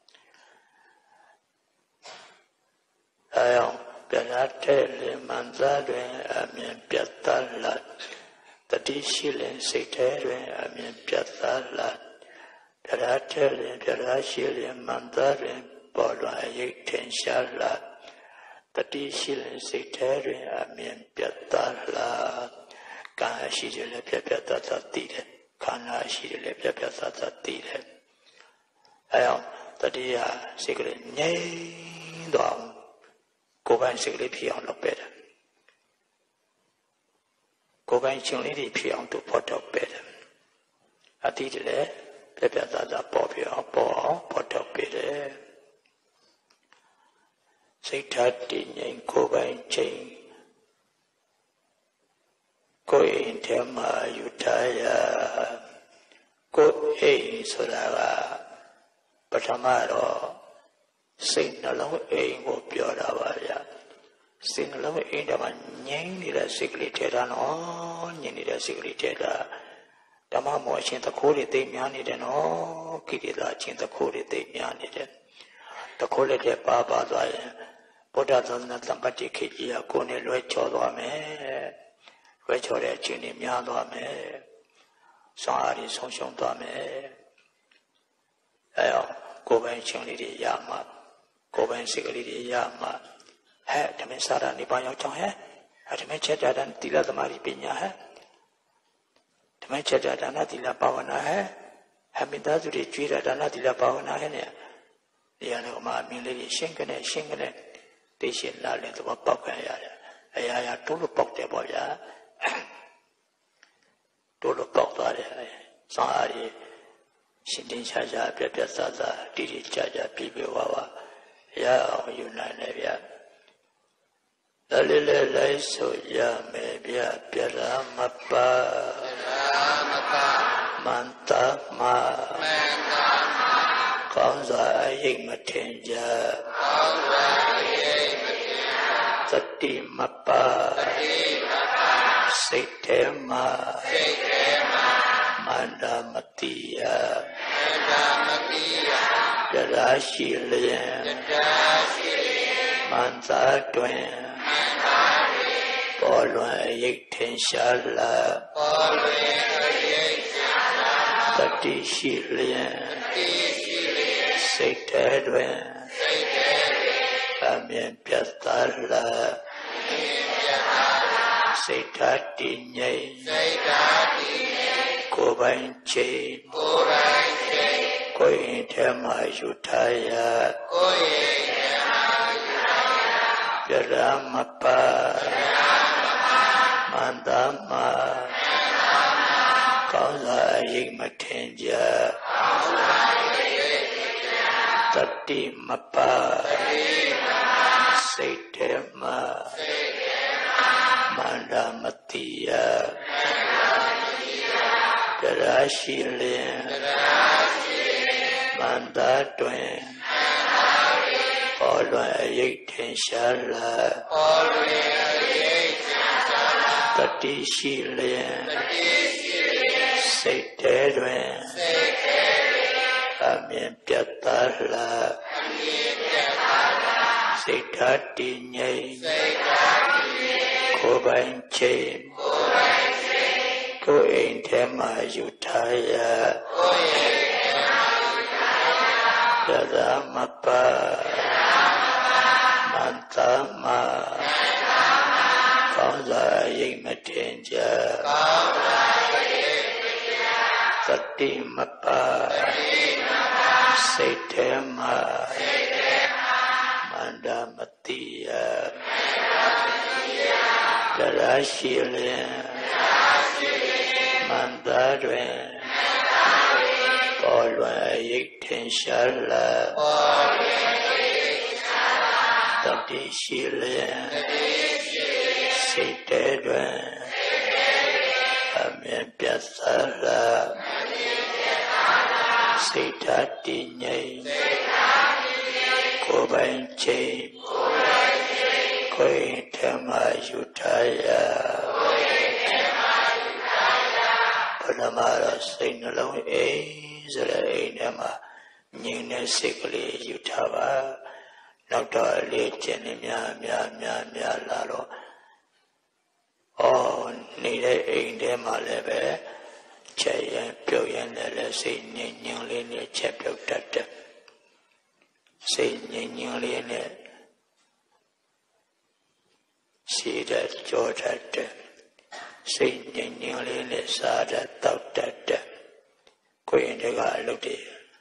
I am Benate Manzade, I mean Piatala. The Dishilin Secretary, I mean Piatala. Benate Perashilin Manzade, Bola Yitin Shala. Tati Shilin Secretary, I mean Piatala, Kana Shidele Piatata Tide, Kana Shidele Piatata Tide. I am Tadia Secret Nay down, go by Secret Pion of better. Go by Chili Pion to pot of better. A Tidele, Piatata Popio, pot of better. Secretary in Kobai chain. Go in Tema Utaya. Go a Sodava. Patamaro. Sing along a Wopiodavaya. Sing along a Daman Yang secretary on Yanida secretary. Tamamo Chinta Kodi de Mianid and all Kidila Chinta Kodi de Mianid. The quality of Baba. Buddha Nampati Kia Kone Luechodame, Rechore Chini Miadame, Sari Sonshon Dame, go by Chili Yama, go by Sigli Yama, had to Sara Nibayo Chong, had to mention that and Tila the Maripina, to mention that Anatila Pavana, having that to retreat at Anatila Pavana, the Anoma Millie Shinkane, Shinkane. They should not let the Papa. I had to look up the boy. To look up the Sari, Shintin Chaja, Pepiaza, Didi Chaja, Pibiwawa, Ya, Unanavia. The little Laiso, Ya, maybe a Pira Mapa Manta Ma Kanza Yigmatinja. Tati Mapa Setema Manda Matia Darashilian Manza Dwen Polwa Yitin Shala Tati Shilian Setedwen Amen Piatala Setati Nye Kobain Chain Koin Tema Yutaya Yaramapa Mandama Kaza Yigmatinja Tati Mapa Setema Manda Matia Darashilin Manda Dwen Polwa Yitin Shala Tati Shilin Setedwen Amin Piatala စိတ်ဓာတ်တည်ငြိမ်ကိုယ်ပိုင်ချိန်ကိုယ်အိမ်ထဲမှာယူထားရယသာမပမန္တမကောင်းစွာရိပ်မထင်ကြသတိမပစိတ်ထဲမှာမန္တမတိယတရားရှိလျင်မန္တတွင်ပေါ်လွင်ရိပ်ထင်ရှားလာတတိရှိလျင်စိတ်တဲတွင်အမြင်ပြတ်သားလာစိတ်ဓာတ်တည်ငြိမ်ကိုယ်ပိုင်ချိန်ကိုယ်ထမယူထားရပထမတော့စိတ်နှလုံးအိမ်ဆိုတဲ့အိမ်ထဲမှာငြိမ်တဲ့စိတ်ကလေးယူထားပါနောက်တော့အလေးကျင့်နေများများများများလာတော့အော်နေတဲ့အိမ်ထဲမှာလည်းပဲချက်ရင်ပြုတ်ရင်လည်းစိတ်ငြိမ်ငြိမ်လေးနဲ့ချက်ပြုတ်တတ်တယ်စိတ်ငြိမ်ငြိမ်လေးနဲ့ရှိတဲ့ကြောတတ်တယ်စိတ်ငြိမ်ငြိမ်လေးနဲ့စားတဲ့တောက်တတ်တယ်ကိုယ်ရင်တကအလုပ်တွေ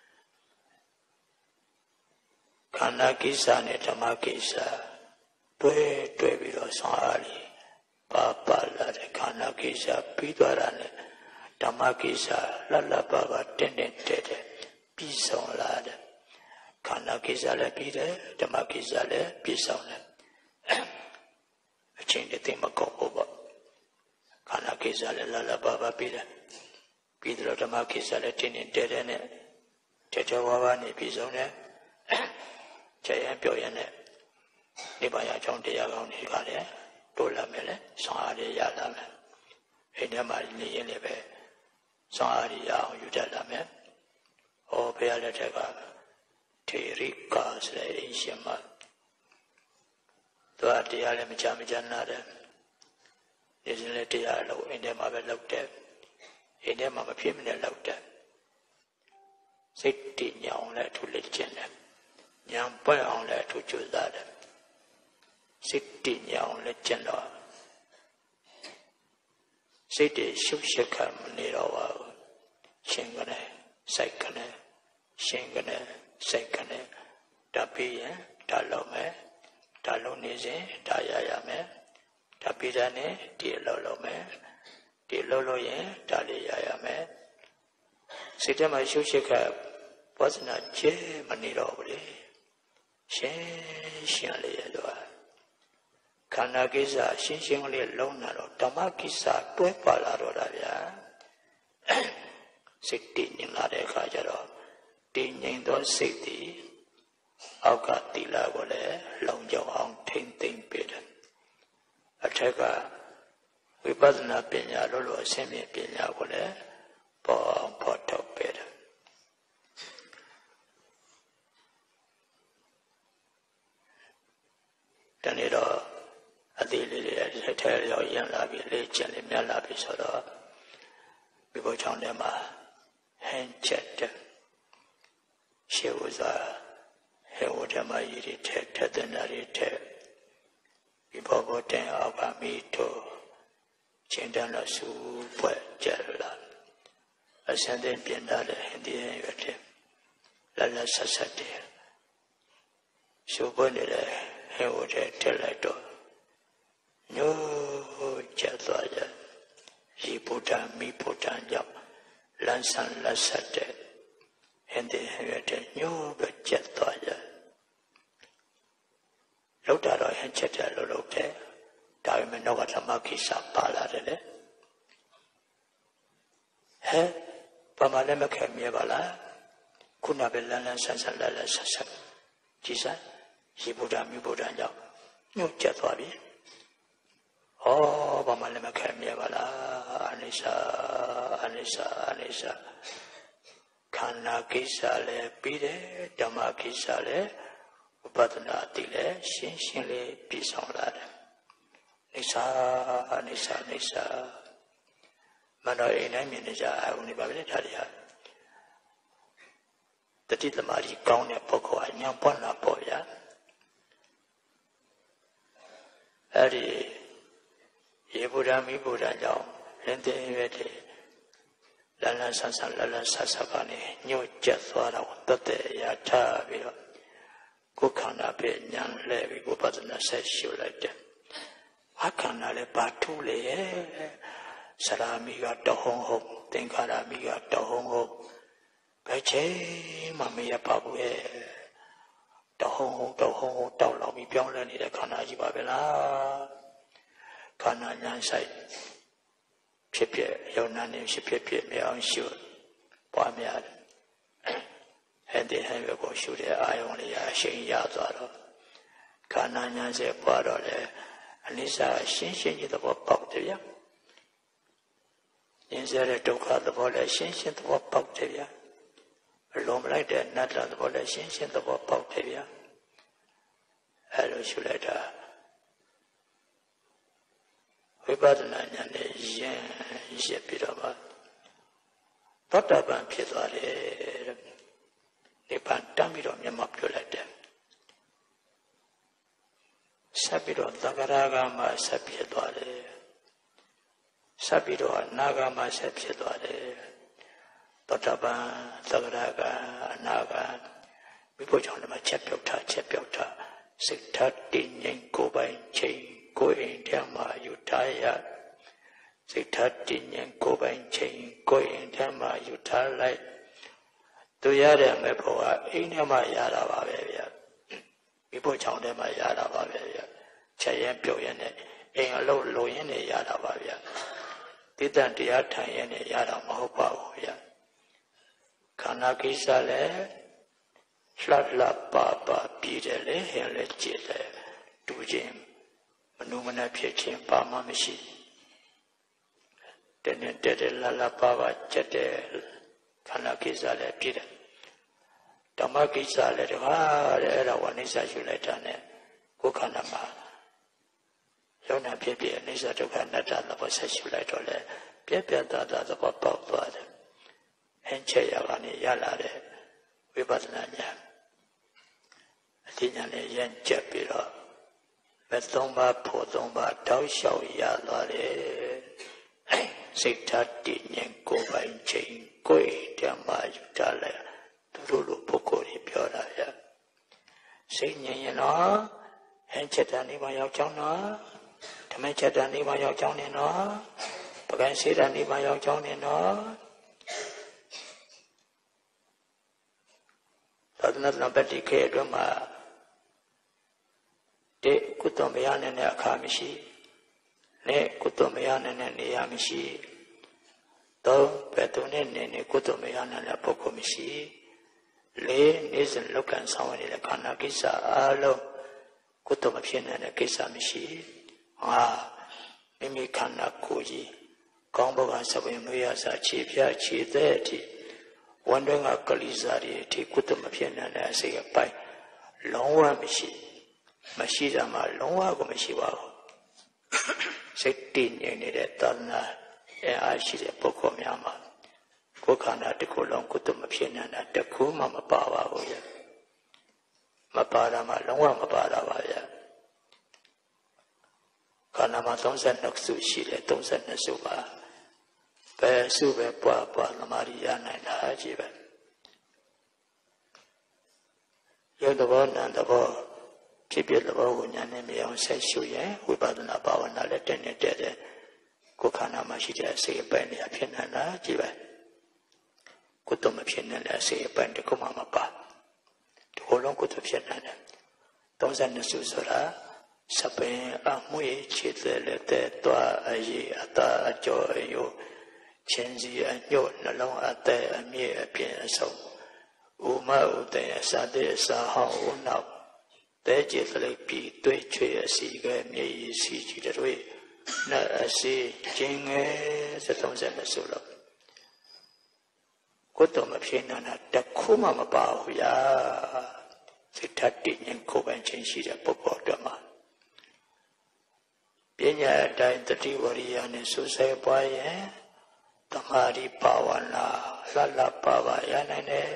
ခန္ဓာကိစ္စနဲ့ဓမ္မကိစ္စတွဲတွဲပြီးတော့ဆောင်အားလီပါပါလာတဲ့ခန္ဓာကိစ္စပြီးသွားတာနဲ့ဓမ္မကိစ္စလှလှပပတင်းတင်းတဲတဲပြီးဆောင်လာတယ်ခန္ဓာကိစ္စလည်းပြီးတယ်ဓမ္မကိစ္စလည်းပြီးဆောင်တယ်အချင်းတည်းမကောက်ဘူးပေါ့ခန္ဓာကိစ္စလည်းလှလှပပပြီးတယ်ပြီးတော့ဓမ္မကိစ္စလည်းတင်းတင်းတဲတဲနဲ့တဲတဲဝါးဝါးနေပြီးဆောင်တယ်ချက်ရပြောရနဲ့နိဗ္ဗာန်အကြောင်းတရားကောင်းတွေကလည်းတိုးလာမယ်လေဆောင်အားရရလာမယ်အိမ်ထဲမှာနေရင်လည်းပဲဆောင်အားရအောင်ယူတတ်လာမယ်ဟောဘုရားလက်ထက်ကထေရိကာဆိုတဲ့အရှင်မသူကတရားလည်းမချမချနာတယ်ဒီစလည်းတရားလို့အိမ်ထဲမှာပဲလောက်တယ်အိမ်ထဲမှာမဖြစ်မနဲ့လောက်တယ်စိတ်တည်ညောင်လည်းထူလက်ကျင်တယ်ဉာဏ်ပွင့်အောင်လည်းထူကြိုးစားတယ်စိတ်တည်ညောင်လည်းကျင်တော့စိတ်တွေရှုပ်ရှက်ခံမနေတော့ပါဘူးရှင်ကနေစိုက်ကနေရှင်ကနေစိုက်ကနေဒါပြီးရင်ဒါလုံးမယ်ဒါလုံးနေစဉ်ဒါရရမယ်ဒါပြီးတဲ့နေ့ဒီအလုံးလုံးမယ်ဒီလုံးလို့ရင်ဒါလေးရရမယ်စိတ်ထဲမှာရှုပ်ရှက်ခံဝါစနာကျဲမနေတော့ဘူးလေရှင်းရှင်းလေးရတော့ခန္ဓာကိစ္စရှင်းရှင်းလေးလုံးလာတော့ဓမ္မကိစ္စတွဲပါလာတော့တာဗျာစိတ်တည်ငြိမ်လာတဲ့အခါကျတော့တည်ငြိမ်သောစိတ်သည်အောက်ကသီလကိုလည်းလုံခြုံအောင်ထိမ့်သိမ့်ပေးတယ်အထက်ကဝိပဿနာပညာလို့လို့အရှင်းမြင်ပညာကိုလည်းပေါ်အောင်ပေါ်ထုတ်ပေးတယ်တနေ့တော့အသေးလေးလေးတစ်ထဲရောက်ရလာပြီလေးကျင်လေးမြတ်လာပြီဆိုတော့ဒီဘုချောင်းထဲမှာဟန်ချက်တဲ့ရှေးဥစွာဟဲဝဓမ္မကြီးတွေထက်ထက်တဲ့နာတွေထက်ဒီဘောဘောတင်အောက်ကမိတို့ချင်းတန်းလို့စူပွက်ကြလာအစံတဲ့ပြင်လာတဲ့ဟင်ဒီရွက်တဲ့လလဆက်ဆက်တဲ့စူပွက်နေတဲ့ဟဲဝတဲ့တက်လိုက်တော့ညို့ကျသွားကြရေဗုဒ္ဓမိဗုဒ္ဓကြောင့်လန်းဆန်းလက်ဆက်တဲ့ဟင်ဒီရွက်တဲ့ညို့ပဲကျသွားကြလောက်တာတော့ဟန်ချက်တယ်လို့လုပ်တယ်ဒါပေမဲ့နောက်ကဓမ္မကိစ္စပါလာတယ်လေဟဲ့ဘာမှလည်းမခဲမြဲပါလားခုနပဲလန်းလန်းဆန်းဆန်းလက်လက်ဆက်ဆက်ကြည်စမ်းရေဗုဒ္ဓမိဗုဒ္ဓကြောင့်ညှို့ကျသွားပြီဩဘာမှလည်းမခဲမြဲပါလားအနိစ္စအနိစ္စအနိစ္စခန္ဓာကိစ္စလည်းပြီးတယ်ဓမ္မကိစ္စလည်းဝဥပဒနာတိလေရှင်းရှင်းလေးပြည့်စုံလာတယ်အိဋ္ဌာအိဋ္ဌာအိဋ္ဌာမနောအိမ်တိုင်းမြင်နေကြအောင်နေပါပဲဒါတွေဟာတတိသမารီကောင်းတဲ့ပုဂ္ဂိုလ်အညာပွက်လာပေါ်ရအဲ့ဒီရေဗုဒ္ဓမိဗုဒ္ဓကြောင့်လင်းတဲ့ရွက်တွေလန်းလန်းဆန်းဆန်းလန်းလန်းဆန်းဆန်းကနေညှို့ကျက်သွားတော့တတ်တဲ့ရာထားပြီးတော့ကိုယ်ခန္ဓာပဲညာလဲပြီးကိုယ်ပဒနာဆက်ရှုလိုက်တယ်အခန္ဓာလည်းပါထုလေစရာမိကတဟုံဟုတ်သင်္ခါရမိကတဟုံဟုတ်ဘယ်ချိန်မှမရပါဘူးရဲ့တဟုံဟုတ်တဟုံဟုတ်တောက်လောင်ပြီးပြောင်းလဲနေတဲ့ခန္ဓာကြီးပါပဲလားခန္ဓာညာဆိုင်ဖြစ်ဖြစ်ယုံနာနေဖြစ်ဖြစ်ဖြစ်မြောင်ရှုပွားများတယ်အဲ့ဒီဟဲ့ဘကိုရှုတဲ့အာယုံလေးရအရှိန်ရသွားတော့ခန္ဓာညာစေပွားတော့လေအနိစ္စရှင်းရှင်းကြီးသဘောပေါက်တယ်ဗျာဉာဏ်စေတဲ့ဒုက္ခသဘောလည်းရှင်းရှင်းသဘောပေါက်တယ်ဗျာအလုံးမလိုက်တဲ့အနတ္တသဘောလည်းရှင်းရှင်းသဘောပေါက်တယ်ဗျာအဲ့လိုရှုလိုက်တာဝိပဿနာဉာဏ်နဲ့ယဉ်ရစ်ပြီးတော့မှသောတာပန်ဖြစ်သွားတယ်နိဗ္ဗာန်တမ်းပြီးတော့မျက်မှောက်ပြုလိုက်တယ်ဆက်ပြီးတော့သဂရဂမဆက်ဖြစ်သွားတယ်ဆက်ပြီးတော့အနာဂမဆက်ဖြစ်သွားတယ်သောတာပန်သဂရဂအနာဂမိဖို့ကြောင့်လည်းချက်ပြုတ်ထားချက်ပြုတ်ထားစိတ်ဓာတ်တည်ငြိမ်ကိုယ်ပိုင်ချိန်ကိုယ်အိမ်ထဲမှာယူထားရစိတ်ဓာတ်တည်ငြိမ်ကိုယ်ပိုင်ချိန်ကိုယ်အိမ်ထဲမှာယူထားလိုက်သူရတဲ့မဲ့ဖို့ကအိမ်ထဲမှာရတာပါပဲဗျာမိဖို့ကြောင့်ထဲမှာရတာပါပဲဗျာချက်ရင်ပြုတ်ရင်နဲ့အိမ်အလုပ်လိုရင်းနဲ့ရတာပါဗျာတိတ္တတရားထိုင်ရင်းနဲ့ရတာမဟုတ်ပါဘူးဗျာခန္ဓာကိစ္စလည်းလှလှပပပြီးတယ်လေဟင်လည်းကြည့်တယ်တူချင်းမနုမနဖြစ်ခြင်းပါမှမရှိတဲ့နဲ့တဲ့တဲ့လှလှပပကြက်တဲ့ခန္ဓာကိစ္စလည်းပြည့်တယ်ဓမ္မကိစ္စလည်းတကားတဲ့အဲ့ဒါဝိနိစ္စရှုလိုက်တာနဲ့ကိုယ်ခန္ဓာမှာယောနာဖြစ်ဖြစ်အနိစ္စဒုက္ခအနတ္တသဘောဆက်ရှုလိုက်တော့လေပြက်ပြက်သားသားသဘောပေါက်သွားတယ်အင်းချက်ရကနေရလာတဲ့ဝိပဿနာဉာဏ်အသိဉာဏ်နဲ့ရင့်ကျက်ပြီးတော့မသုံးပါဖို့သုံးပါတောက်လျှောက်ရသွားတယ်စိတ်ဓာတ်တည်ငြိမ်ကိုယ်ပိုင်ချိန်ကိုယ်ဓမ္မယူထားလိုက်သူတို့လိုပုဂ္ဂိုလ်တွေပြောတာဗျစိတ်ငြိမ်ရင်တော့အင်းချက်တန်နေမှရောက်ချောင်းတော့ဓမ္မချက်တန်နေမှရောက်ချောင်းနေတော့ပကံစေတန်နေမှရောက်ချောင်းနေတော့သာသနာ့နပတိခေအတွင်းမှာတဲ့ကုသမယနဲ့နဲ့အခါမရှိနဲ့ကုသမယနဲ့နဲ့နေရာမရှိတော့ဘယ်သူနဲ့နေနေကုသမယနဲ့လည်းပုဂ္ဂိုလ်မရှိလေးနေစဉ်လောက်ကံဆောင်ရတဲ့ခန္ဓာကိစ္စအလုံးကုသမဖြစ်နေတဲ့ကိစ္စမရှိဟာမိမိခန္ဓာကိုယ်ကြီးကောင်းဘုရားစပင်မွေးရစာခြေပြခြေသက်အထိဝန်တွင်းကကလိစာတွေအထိကုသမဖြစ်နေတဲ့အစိတ်အပိုင်းလုံးဝမရှိမရှိတာမှလုံးဝကိုမရှိပါဘူးစိတ်တည်ငြိမ်နေတဲ့သာသနာအအားရှိတဲ့ပုဂ္ဂိုလ်များမှာကိုယ်ခန္ဓာတစ်ခုလုံးကုသမဖြစ်နေတာတခုမှမပါပါဘူးဗျမပါတာမှလုံးဝမပါတာပါဗျခန္ဓာမှာသုံးဆယ်နှစ်စုရှိတယ်သုံးဆယ်နှစ်စုပါဘယ်စုပဲပွားပွားသမာဓိရနိုင်တာကြည့်ပဲရုပ်သဘောနာမ်သဘောဖြစ်ဖြစ်သဘောကိုဉာဏ်နဲ့မြင်အောင်ဆက်ရှုရင်ဝိပဿနာဘာဝနာလည်းတက်နေတက်တယ်ကိုယ်ခန္ဓာမှာရှိတဲ့အစိတ်အပိုင်းတွေအဖြစ်နေတာကြည့်ပဲကိုယ်တော့မဖြစ်နေတဲ့အစိတ်အပိုင်းတခုမှမပါဒီလိုလုံးကိုယ်တော့ဖြစ်နေတယ်သုံးဆယ်နှစ်စုဆိုတာစပင်အမွေခြေသက်လက်သက်သွားအရေးအသာအကျော်အယိုချင်းစီအညွတ်နှလုံးအသက်အမြင့်အပြင်အဆုံးဥမဥတယစာတေစာဟောင်းဥနောက်တဲကျေသလိပ်ပြီးတွေးချွေအစီကဲမြေကြီးစီကြီးတွေနဲ့အစီချင်းငယ်စသုံးဆယ်နှစ်စုလို့ကိုယ်တော်မဖြစ်နေတာတခုမှမပါဘူးဗျာစိတ်ဓာတ်တည်ငြိမ်ကိုယ်ပိုင်ခြင်းရှိတဲ့ပုဂ္ဂိုလ်တို့မှာပညာအတိုင်းတတိဝရိယနဲ့စူးစိုက်ပွားရင်သမာဓိဘာဝနာလှလှပပရနိုင်တယ်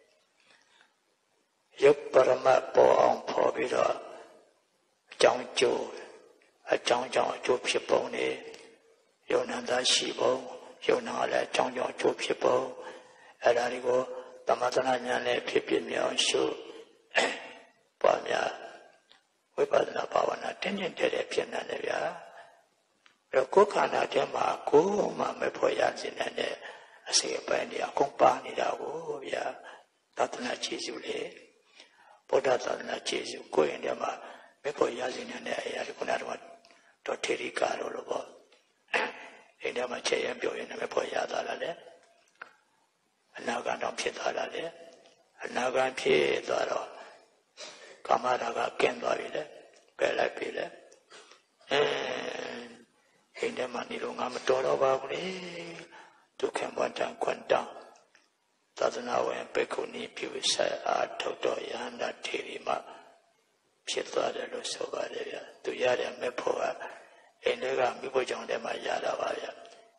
ရုပ်ပရမတ်ပေါ်အောင်ဖော်ပြီးတော့အကြောင်းကျိုးအကြောင်းကြောင့်အကျိုးဖြစ်ပုံနဲ့ယုံနာသာရှိပုံယုံနာလည်းအကြောင်းကြောင့်အကျိုးဖြစ်ပုံအဲ့ဒါတွေကိုသမထနာဉာဏ်နဲ့ဖြစ်ဖြစ်မြောင်ရှုပွားများဝိပဿနာဘာဝနာတင်းကျပ်တဲ့ဖြစ်နေတယ်ဗျာအဲ့တော့ကိုယ်ခန္ဓာထဲမှာကိုယ်မှမဖော်ရခြင်းနဲ့အစိအပိုင်းတွေအကုန်ပါနေတာကိုဗျာသာသနာကျေးဇူးလေဗုဒ္ဓသာသနာကျေးဇူးကိုယ်ရင်ထဲမှာမဖော်ရခြင်းနဲ့အရာဒီခုနကတော့တော့ထေရိကာတော့လို့ပေါ့အဲ့ဒါမှချက်ရင်ပြောရင်လည်းမဖော်ရတာလားလေအနာဂတ်တော့ဖြစ်သွားတာလေအနာဂတ်ဖြစ်သွားတော့ကာမရာဂကင်းသွားပြီလေပယ်လိုက်ပြီလေအဲအိမ်ထဲမှာနေလို့ငါမတော်တော့ပါဘူးလေဒုက္ခဝတ္တခွန်တောင်းသာသနာဝင်ပိက္ခုနီပြုဆိုင်အားထုတ်တော်ယန္တာထေရီမှာဖြစ်သွားတယ်လို့ဆိုပါတယ်ဗျာသူရတဲ့မဲ့ဖို့ကအိမ်တွေကမိဖို့ကြောင့်တည်းမှာရတာပါဗျာ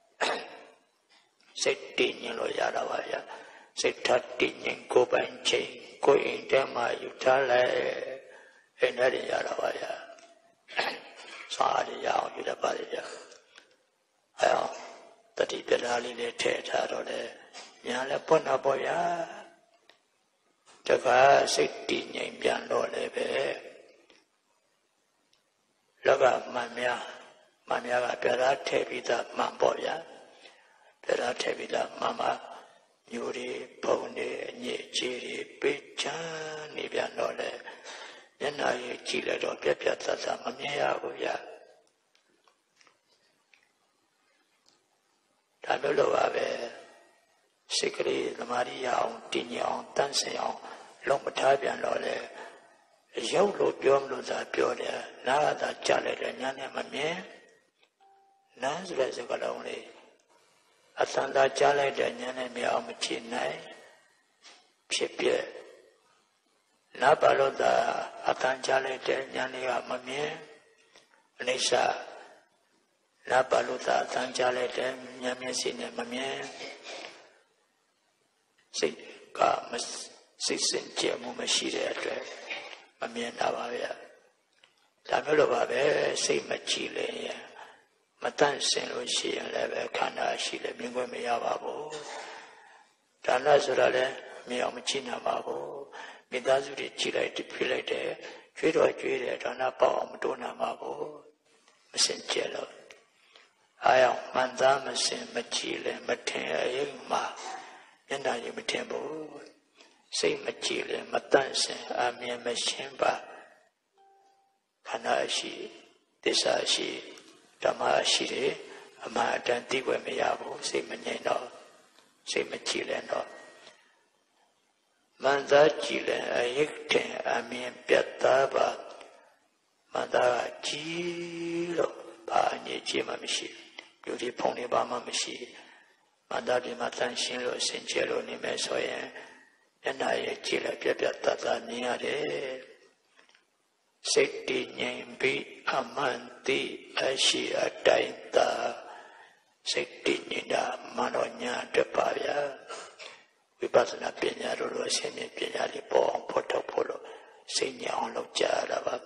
စိတ်တည်ငြိမ်လို့ရတာပါဗျာစိတ်ဓာတ်တည်ငြိမ်ကိုယ်ပိုင်ချိန်ကိုယ်အိမ်ထဲမှာယူထားလိုက်အိမ်ထဲတွေရတာပါဗျာစားရရအောင်ယူတတ်ပါလေဗျာအဲအောင်တတိပဒါလေးလေးထည့်ထားတော့လေညာလည်းပွတ်တော့ပေါ့ဗျာတခါစိတ်တည်ငြိမ်ပြန်တော့လေပဲလောကမှန်များမှန်များကပြဒါထည့်ပြီးသားမှန်ပေါ့ဗျာပြဒါထည့်ပြီးသားမှန်ပါမျိုးတွေဘုံတွေအညစ်အကြေးတွေပိတ်ချမ်းနေပြန်တော့လေမျက်နှာရည်ကြည့်လိုက်တော့ပြက်ပြက်သက်သက်မမြင်ရဘူးဗျာဒါမျိုးလိုပါပဲစိတ်ကလေးသမာဓိရအောင်တည်ငြိမ်အောင်တန့်စင်အောင်လုံးမထားပြန်တော့လေရုပ်လို့ပြောမလို့သာပြောတယ်နားသာကြားလိုက်တယ်ညာနဲ့မမြင်နားဆိုတဲ့စကားလုံးလေးအသံသာကြားလိုက်တဲ့ညာနဲ့မရအောင်မချနိုင်ဖြစ်ပြနားပါလို့သာအသံကြားလိုက်တဲ့ညာနဲ့ကမမြင်အနိစ္စနားပါလို့သာအသံကြားလိုက်တဲ့ညာမျက်စိနဲ့မမြင်စိတ်ကမစိတ်စင်ကြယ်မှုမရှိတဲ့အတွက်မမြင်တာပါဗျာဒါမျိုးလိုပါပဲစိတ်မကြည်လင်ရမတန့်စင်လို့ရှိရင်လည်းပဲခန္ဓာရှိလည်းမြင်ခွင့်မရပါဘူးဒါနဆိုတာလည်းမြင်အောင်မကြည့်နိုင်ပါဘူးမိသားစုတွေကြည်လိုက်ပြိလိုက်တယ်ကျွေးတော်ကျွေးတယ်ဒါနပေါ့အောင်မတိုးနိုင်ပါဘူးမစင်ကြယ်လို့အားအောင်မှန်သားမစင်မကြည်လင်မထင်အရင်မှာမျက်နှာကြီးမထင်ဘူးစိတ်မကြည်လင်မတန့်စင်အမြင်မရှင်းပါခန္ဓာရှိသစ္စာရှိဓမ္မရှိတယ်အမှန်အတန်သိခွင့်မရဘူးစိတ်မငြိမ်တော့စိတ်မကြည်လင်တော့မန္တကြည်လင်အယိတ်တင်အမြင်ပြတ်သားပါမန္တကကြည်လို့ဘာအငြိကြည်မှမရှိလူဒီဖုံနေပါမှမရှိမန္တဒီမှာတန်ရှင်းလို့စင်ကြယ်လို့နေမယ်ဆိုရင်မျက်နှာရဲ့ကြည်လည်းပြတ်ပြတ်သားသားမြင်ရတယ်စိတ်တည်ငြိမ်ပြီးအမှန်သိအရှိအတိုင်းသာစိတ်တည်ငြိမ်တာမနောညာအတွက်ပါဗျာဝိပဿနာပညာတို့လိုအရှင်မြတ်ပညာလေးပေါ်အောင်ဖော်ထုတ်ဖို့လို့စိတ်ညစ်အောင်လုပ်ကြရတာပါ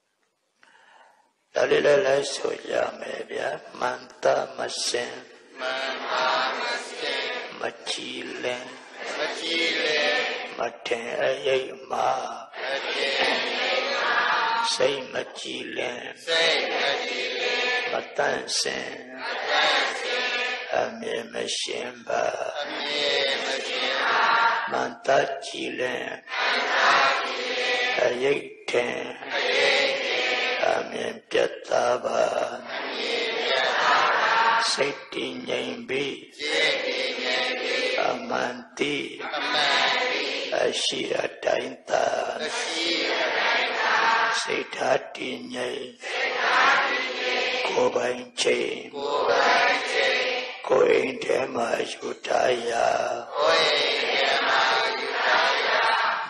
ဒါလေးလည်းလည်းဆိုရမယ်ဗျာမန္တမစင်မန္တမစင်မကြည်လင်မကြည်လင်မထင်အရိပ်မှာမထင်စိတ်မကြည်လင်စိတ်မကြည်လင်မတန့်စင်မတန့်စင်အမြင်မရှင်းပါအမြင်မရှင်းပါမန္တကြည်လင်မန္တကြည်လင်အရိပ်ထင်အရိပ်ထင်အမြင်ပြတ်သားပါအမြင်ပြတ်သားပါစိတ်တည်ငြိမ်ပြီးစိတ်တည်ငြိမ်ပြီးအမှန်တည်အမှန်တည်အရှိအတိုင်းသာအရှိအတိုင်းသာစိတ်ဓာတ်တည်ငြိမ်စိတ်ဓာတ်တည်ငြိမ်ကိုယ်ပိုင်ချိန်ကိုယ်ပိုင်ချိန်ကိုယ်အိမ်ထဲမှာယူထားရာကိုယ်အိမ်ထဲမှာယူထားရာမ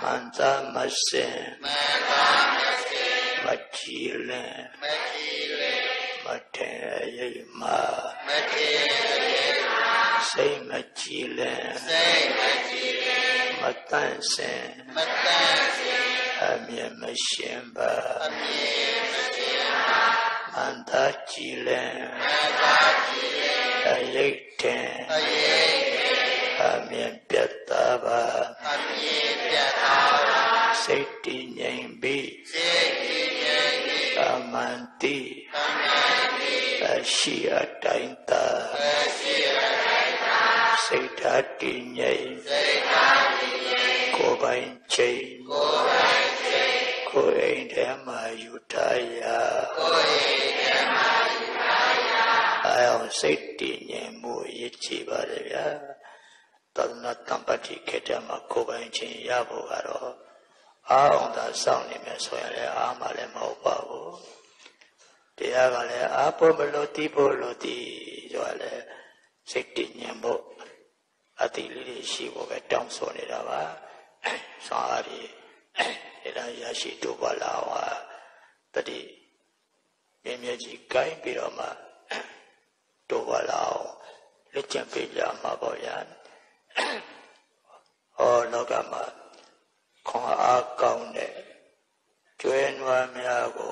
န်သာမစင်မန္တာမစင်မကြည်လင်မကြည်လင်မထင်ရိပ်မမထင်ရိပ်မစိတ်မကြည်လင်စိတ်မကြည်လင်မတန့်စင်မတန့်စင်အမြင်မရှင်းပါအမြင်မရှင်းပါမန္တာကြည်လင်မန္တာကြည်လင်အရိပ်ထင်အရိပ်ထင်အမြင်ပြတ်သားပါအမြင်ပြတ်သားပါစိတ်တည်ငြိမ်ပြီးစိတ်တည်ငြိမ်ပြီးအမှန်တည်အမှန်တည်အရှိအတိုင်းသာအရှိအတိုင်းသာစိတ်ဓာတ်တည်ငြိမ်စိတ်ဓာတ်တည်ငြိမ်ကိုယ်ပိုင်ချိန်ကိုယ်ပိုင်ချိန်ကိုယ်အိမ်ထဲမှာယူထားရကိုယ်အိမ်ထဲမှာယူထားရအဲအောင်စိတ်တည်ငြိမ်မှုရည်ကြည်ပါတယ်ဗျာသဒ္ဒနာတံပတိခေတ္တမှာကိုယ်ပိုင်ချိန်ရဖို့ကတော့အားအောင်သာစောင့်နေမယ်ဆိုရင်လည်းအားမှလည်းမဟုတ်ပါဘူးတရားကလည်းအားဖို့မလို့တီးဖို့လို့တီးဆိုရလဲစိတ်တည်ငြိမ်ဖို့အတိလေးတွေရှိဖို့ပဲတောင်းဆိုနေတာပါဆောင်းအားဒီအဲ့ဒါရရှိတို့ပါလာဟာတတိမြင်မြင်ကြီးကိုင်းပြီးတော့မှတို့ပါလာအောင်လက်ကျန်ပေးကြမှာပေါ့ဗျာဟောလောကမှာခွန်အားကောင်းတဲ့ကျွဲနွားများကို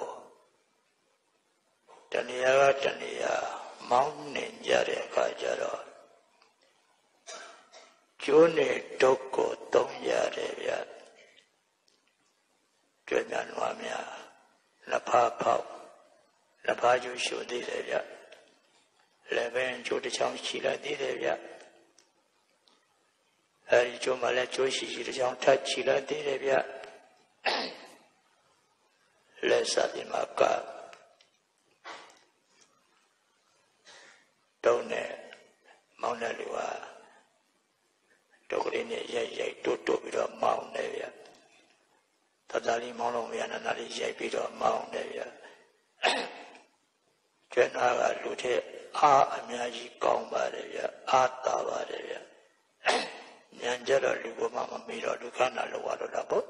တဏှာကတဏှာမောင်းနေကြတဲ့အခါကျတော့ကျိုးနဲ့ဒုက္ခကိုသုံးရတယ်ဗျာကျွဲများနွားများလက်ဖားဖောက်လက်ဖားကျိုးရှုသေးတယ်ဗျာလက်ပင်ကျိုးတစ်ချောင်းရှိလိုက်သေးတယ်ဗျာအဲဒီကျိုးမှလည်းကျိုးရှိရှိတစ်ချောင်းထပ်ချလိုက်သေးတယ်ဗျာလက်စပ်ဒီမှာကတုံးနဲ့မောင်းတဲ့လူဟာဒုက္ခလေးနဲ့ရိုက်ရိုက်တိုးတိုးပြီးတော့မောင်းတယ်ဗျာတတလေးမောင်းလို့မရနာနာလေးရိုက်ပြီးတော့မောင်းတယ်ဗျာကျွမ်းနာကလူတဲ့အားအများကြီးကောင်းပါတယ်ဗျာအားတာပါတယ်ဗျာဉာဏ်ကြတော့လူကမှမမေ့တော့လူခန္ဓာလောက်ရတော့တာပေါ့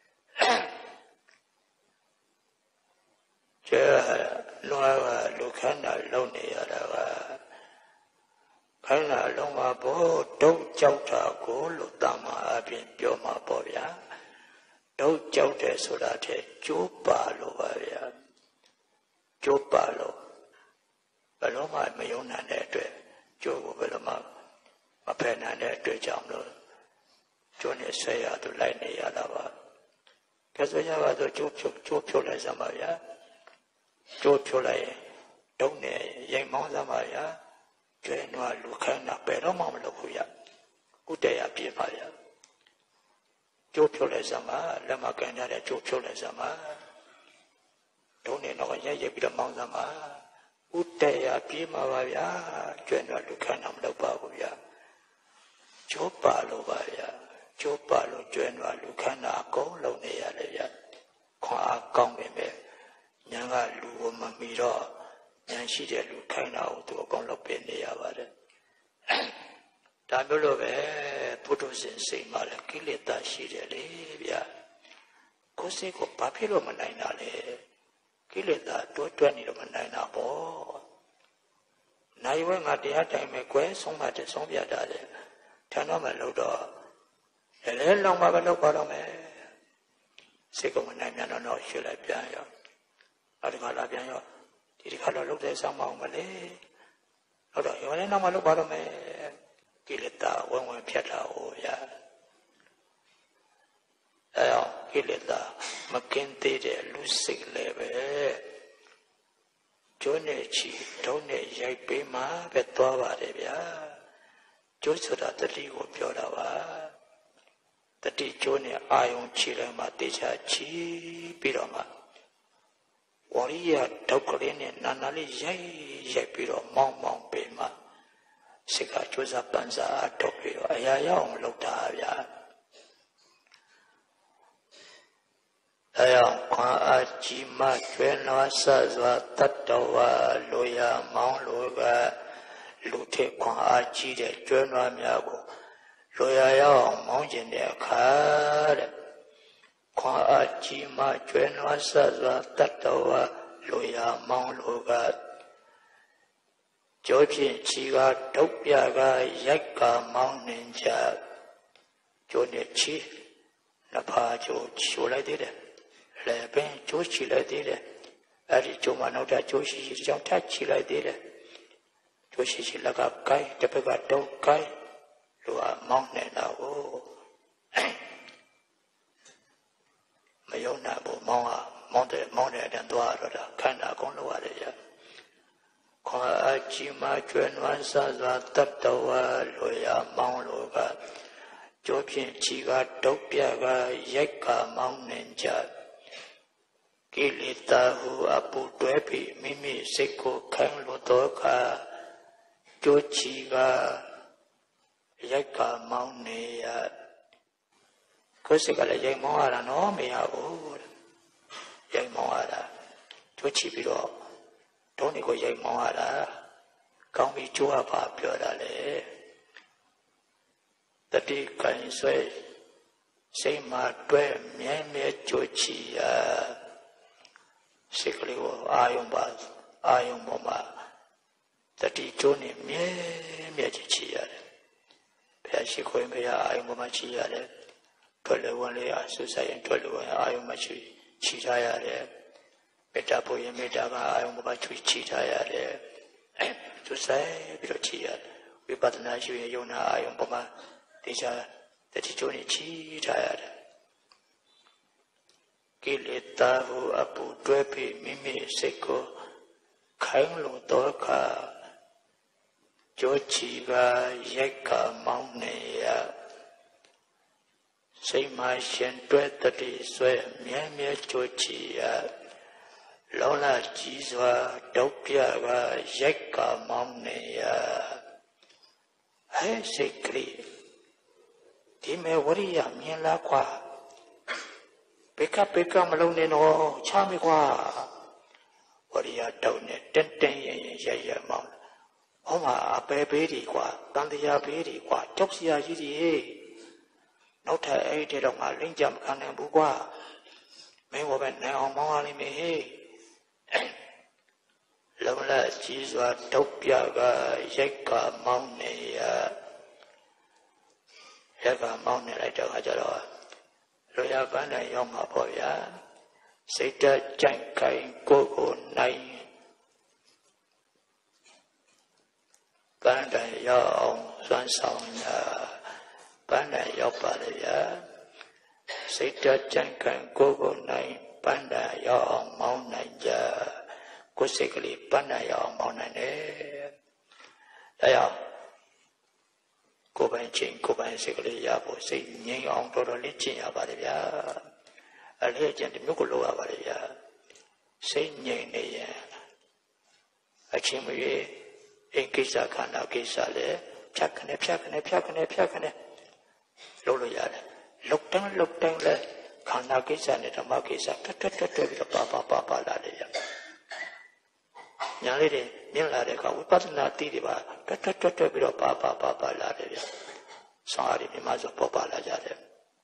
ကျဲလွားကလူခန္ဓာလုံးနေရတာကခန္ဓာလုံးမှာဘောဒုတ်ကြောက်တာကိုလို့တမ္မာအပြင်ပြောမှာပေါ့ဗျာဒုတ်ကြောက်တယ်ဆိုတာတဲ့ကျိုးပါလို့ပါဗျာကျိုးပါလို့ဘယ်တော့မှမယုံနိုင်တဲ့အတွက်ကျိုးကိုဘယ်တော့မှမဖယ်နိုင်တဲ့အတွက်ကြောင့်လို့ကျိုးနဲ့ဆွဲရသူလိုက်နေရတာပါကဲဆိုရပါဆိုကျိုးဖြုတ်ကျိုးဖြုတ်လိုက်စမ်းပါဗျာကျိုးဖြုတ်လိုက်ရင်ဒုတ်နဲ့ရိမ်မောင်းစမ်းပါဗျာကျွဲနွားလူခန္ဓာဘယ်တော့မှမလုပ်ဘူးဗျဥတ္တရာပြပါဗျကျိုးဖြုတ်လိုက်စမ်းပါလက်မကန်ကြတဲ့ကျိုးဖြုတ်လိုက်စမ်းပါဒုတ်နဲ့တော့ရိုက်ရိုက်ပြီးတော့မောင်းစမ်းပါဥတ္တရာပြေးမှာပါဗျာကျွဲ့တော့လူခန္ဓာမလုပ်ပါဘူးဗျာကျိုးပါလို့ပါဗျာကျိုးပါလို့ကျွဲ့တော့လူခန္ဓာအကုန်လုံးနေရတယ်ဗျာခွန်အားကောင်းပေမဲ့ညာကလူကိုမမီတော့ညာရှိတဲ့လူခိုင်းတာကိုသူအကုန်လုပ်ပေးနေရပါတယ်ဒါမျိုးလို့ပဲပုထုဇဉ်စိတ်မှာလည်းကိလေသာရှိတယ်လေဗျာကိုယ်စိတ်ကိုဘာဖြစ်လို့မနိုင်တာလဲကိလေသာတွဲတွဲနေတော့မနိုင်တာပေါ့နိုင်ဝဲငါတရားတိုင်းပဲကွယ်ဆုံးမတဲ့ဆုံးပြတာလေထန်တော့မလို့တော့လည်းလုံးမပဲလုပ်ပါတော့မယ်စိတ်ကမနိုင်မြန်တော့ရွှေ့လိုက်ပြန်ရောနောက်တစ်ခါလာပြန်ရောဒီတစ်ခါတော့လုပ်တဲ့ဆောင်းမအောင်မလဲဟုတ်တော့ရောလည်းနောက်မှလုပ်ပါတော့မယ်ကိလေသာဝံဝင်ဖြတ်တာဟိုရအဲတော့ကိလေသာမကင်းသေးတဲ့လူစိတ်လည်းပဲကျိုးနဲ့ချီဒုံးနဲ့ရိုက်ပေးမှပဲသွားပါတယ်ဗျာကျိုးဆိုတာတတိကိုပြောတာပါတတိကျိုးနဲ့အာယုံချီလိုက်မှတေချာချီပြီးတော့မှဝရိယဒုက္ခလေးနဲ့နာနာလေးရိုက်ရိုက်ပြီးတော့မောင်းမောင်းပေးမှစိတ်ကကျိုးစားပန်းစားအထုတ်ပြီးတော့အရာရအောင်လုပ်တာဗျာအဲအောင်ခွန်အားကြီးမှကျွဲနွားဆစွာတတ္တဝါလိုရမောင်းလိုကလူထက်ခွန်အားကြီးတဲ့ကျွဲနွားများကိုလိုရရအောင်မောင်းကျင်တဲ့အခါတဲ့ခွန်အားကြီးမှကျွဲနွားဆစွာတတ္တဝါလူရမောင်းလူကကြိုးဖြင့်ချီကဒုတ်ပြကရိုက်ကမောင်းနှင်ကြကြိုးနဲ့ချီနှစ်ဖာကြိုးချိုလိုက်သေးတယ်လည်းပင်ကြိုးချီလိုက်သေးတယ်အဲ့ဒီကြိုးမှနောက်ထပ်ကြိုးရှိရှိကြောင့်ထပ်ချီလိုက်သေးတယ်ကြိုးရှိရှိလက်ကကိုင်းတစ်ဖက်ကတုံးကိုင်းလူကမောင်းနေတာကိုမယုံနာဘူးမောင်းဟာမောင်းတယ်မောင်းတဲ့အတန်သွားတော့တာခန္ဓာကုန်လို့ရတယ်ရခွန်အားကြီးမှကျွဲနွမ်းဆစွာတတ္တဝါလူရမောင်းလူကကြိုးဖြင့်ချီကဒုတ်ပြကရိုက်ကမောင်းနှင်ကြကိလေသာဟုအပူတွဲပြီးမိမိစိတ်ကိုခိုင်းလို့တော့ခါကြိုးချီကရိုက်ကမောင်းနေရကိုယ်စိတ်ကလည်းရိုက်မောင်းရတာနော်မရဘူးရိုက်မောင်းရတာကြိုးချီပြီးတော့ဒုံးတွေကိုရိုက်မောင်းရတာကောင်းပြီးကြိုးရပါပြောတာလေတတိကိုင်ဆွဲစိတ်မှာတွဲမြဲမြဲကြိုးချီရစိတ်ကလေးကိုအာယုံပါအာယုံပေါ်မှာတတိကျိုးနေမြဲမြဲချီရတယ်ဘုရားရှိခိုးမရအာယုံပေါ်မှာချီရတယ်ထွက်လေဝင်လေအဆူဆိုင်ရင်ထွက်လေဝင်အာယုံမှာချီချီထားရတယ်မေတ္တာပို့ရင်မေတ္တာကအာယုံပေါ်မှာချီချီထားရတယ်အဲသူဆိုင်ပြီးတော့ချီရတယ်ဝိပဿနာရှိရင်ယုံနာအာယုံပေါ်မှာတရားတတိကျိုးနေချီထားရတယ်ကိလေသာဟုအပူတွဲပြီးမိမိစိတ်ကိုခိုင်းလို့တော့ခါကြိုးချီကရိုက်ကမောင်းနေရစိတ်မှရှင်တွဲတတိဆွဲမြဲမြဲကြိုးချီရလောလကြီးစွာဒုတ်ပြကရိုက်ကမောင်းနေရဟဲ့စိတ်ကလေးဒီမဲ့ဝရိယမြင်လားကွာဘေကဘေကမလုံးနဲ့တော့ချာမေကွာဝရိယတောင်းနဲ့တက်တက်ရင်ရင်ရရမောင်းဟောမှာအပေဘေးတွေကွာတန်တရားဘေးတွေကွာကြောက်စရာကြီးတွေနောက်ထပ်အဲ့ဒီတော့ငါလိမ့်ကြမခံနိုင်ဘူးကွာမင်းဘောပဲနိုင်အောင်မောင်းရလိမ့်မယ်ဟေးလုံလကြီးစွာဒုတ်ပြကရိုက်ကမောင်းနေရရက်ကမောင်းနေလိုက်တော့ခါကြတော့လူရပန်းနဲ့ရောက်မှာပေါ့ဗျာစိတ်တကြိုက်ခိုင်ကိုယ်ကိုနိုင်ပန်းတိုင်ရောက်အောင်စွမ်းဆောင်ညာပန်းတိုင်ရောက်ပါလေဗျာစိတ်တကြိုက်ခိုင်ကိုယ်ကိုနိုင်ပန်းတိုင်ရောက်အောင်မောင်းနိုင်ကြကိုယ်စိတ်ကလေးပန်းတိုင်ရောက်အောင်မောင်းနိုင်တယ်ဒါကြောင့်ကိုယ်ပိုင်ချင်းကိုယ်ပိုင်စိတ်ကလေးရဖို့စိတ်ငြိမ်အောင်တော်တော်လေးကျင့်ရပါတယ်ဗျာအလေးကျင့်ဒီမျိုးကိုလုပ်ရပါတယ်ဗျာစိတ်ငြိမ်နေရင်အချင်းမရွေးအိမ်ကိစ္စခန္ဓာကိစ္စလည်းဖြတ်ခနဲ့ဖြတ်ခနဲ့ဖြတ်ခနဲ့ဖြတ်ခနဲ့လုပ်လို့ရတယ်လုတ်တန်းလုတ်တန်းလဲခန္ဓာကိစ္စနဲ့ဓမ္မကိစ္စတွတ်တွတ်တွတ်တွတ်ပြီးတော့ပါပါပါပါလာတယ်ဗျာညာလေးတွေမြင်လာတဲ့အခါဝိပဿနာသိတယ်ပါတွတ်တွတ်တွတ်တွတ်ပြီးတော့ပါပါပါပါလာတယ်ဗျာဆောင်းရည်မြမဆိုပေါ်ပါလာကြတယ်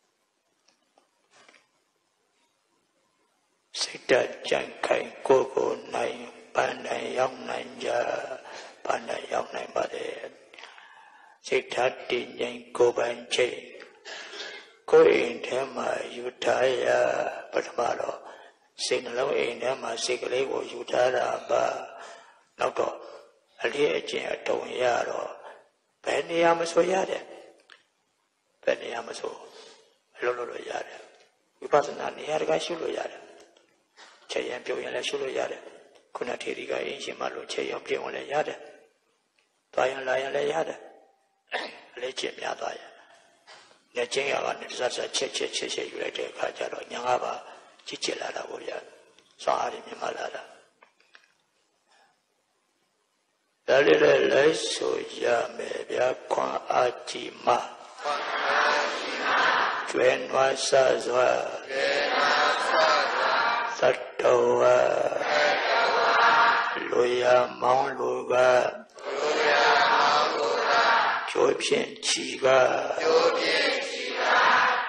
စိတ်တကြံခိုင်ကိုယ်ကိုနိုင်ပန်းနိုင်ရောက်နိုင်ကြပန်းနိုင်ရောက်နိုင်ပါတယ်စိတ်ဓာတ်တည်ငြိမ်ကိုယ်ပိုင်ချိန်ကိုယ်အိမ်ထဲမှာယူထားရပထမတော့စိတ်နှလုံးအိမ်ထဲမှာစိတ်ကလေးကိုယူထားတာပါနောက်တော့အလေးအကျင့်အတုံရတော့ဘယ်နေရာမဆိုရတယ်ဘယ်နေရာမဆိုအလုပ်လုပ်လို့ရတယ်ဝိပဿနာနေရာတကာရှုလို့ရတယ်ချက်ရင်ပြုံးရင်လည်းရှုလို့ရတယ်ခုနထေရီကအင်းရှင်မလို့ချက်ရင်ပြုံးလည်းရတယ်သွားရင်လာရင်လည်းရတယ်အလေးကျင့်များသွားရင်လက်ချင်းရကနေစစချက်ချက်ချက်ချက်ယူလိုက်တဲ့အခါကျတော့ညာကပါကြည့်ချင်လာတာကိုဗျာစောအားရမြင်မှလာတာဒါလေးလည်းလိုက်ဆိုရမယ်ဗျာခွန်အားကြီးမှခွန်အားကြီးမှကျွဲနွားဆစွာကျွဲနွားဆစွာသတ္တဝါသတ္တဝါလူရမောင်းလူကလူရမောင်းလူကကျိုးဖြင့်ချီကကျိုးဖြင့်ချီက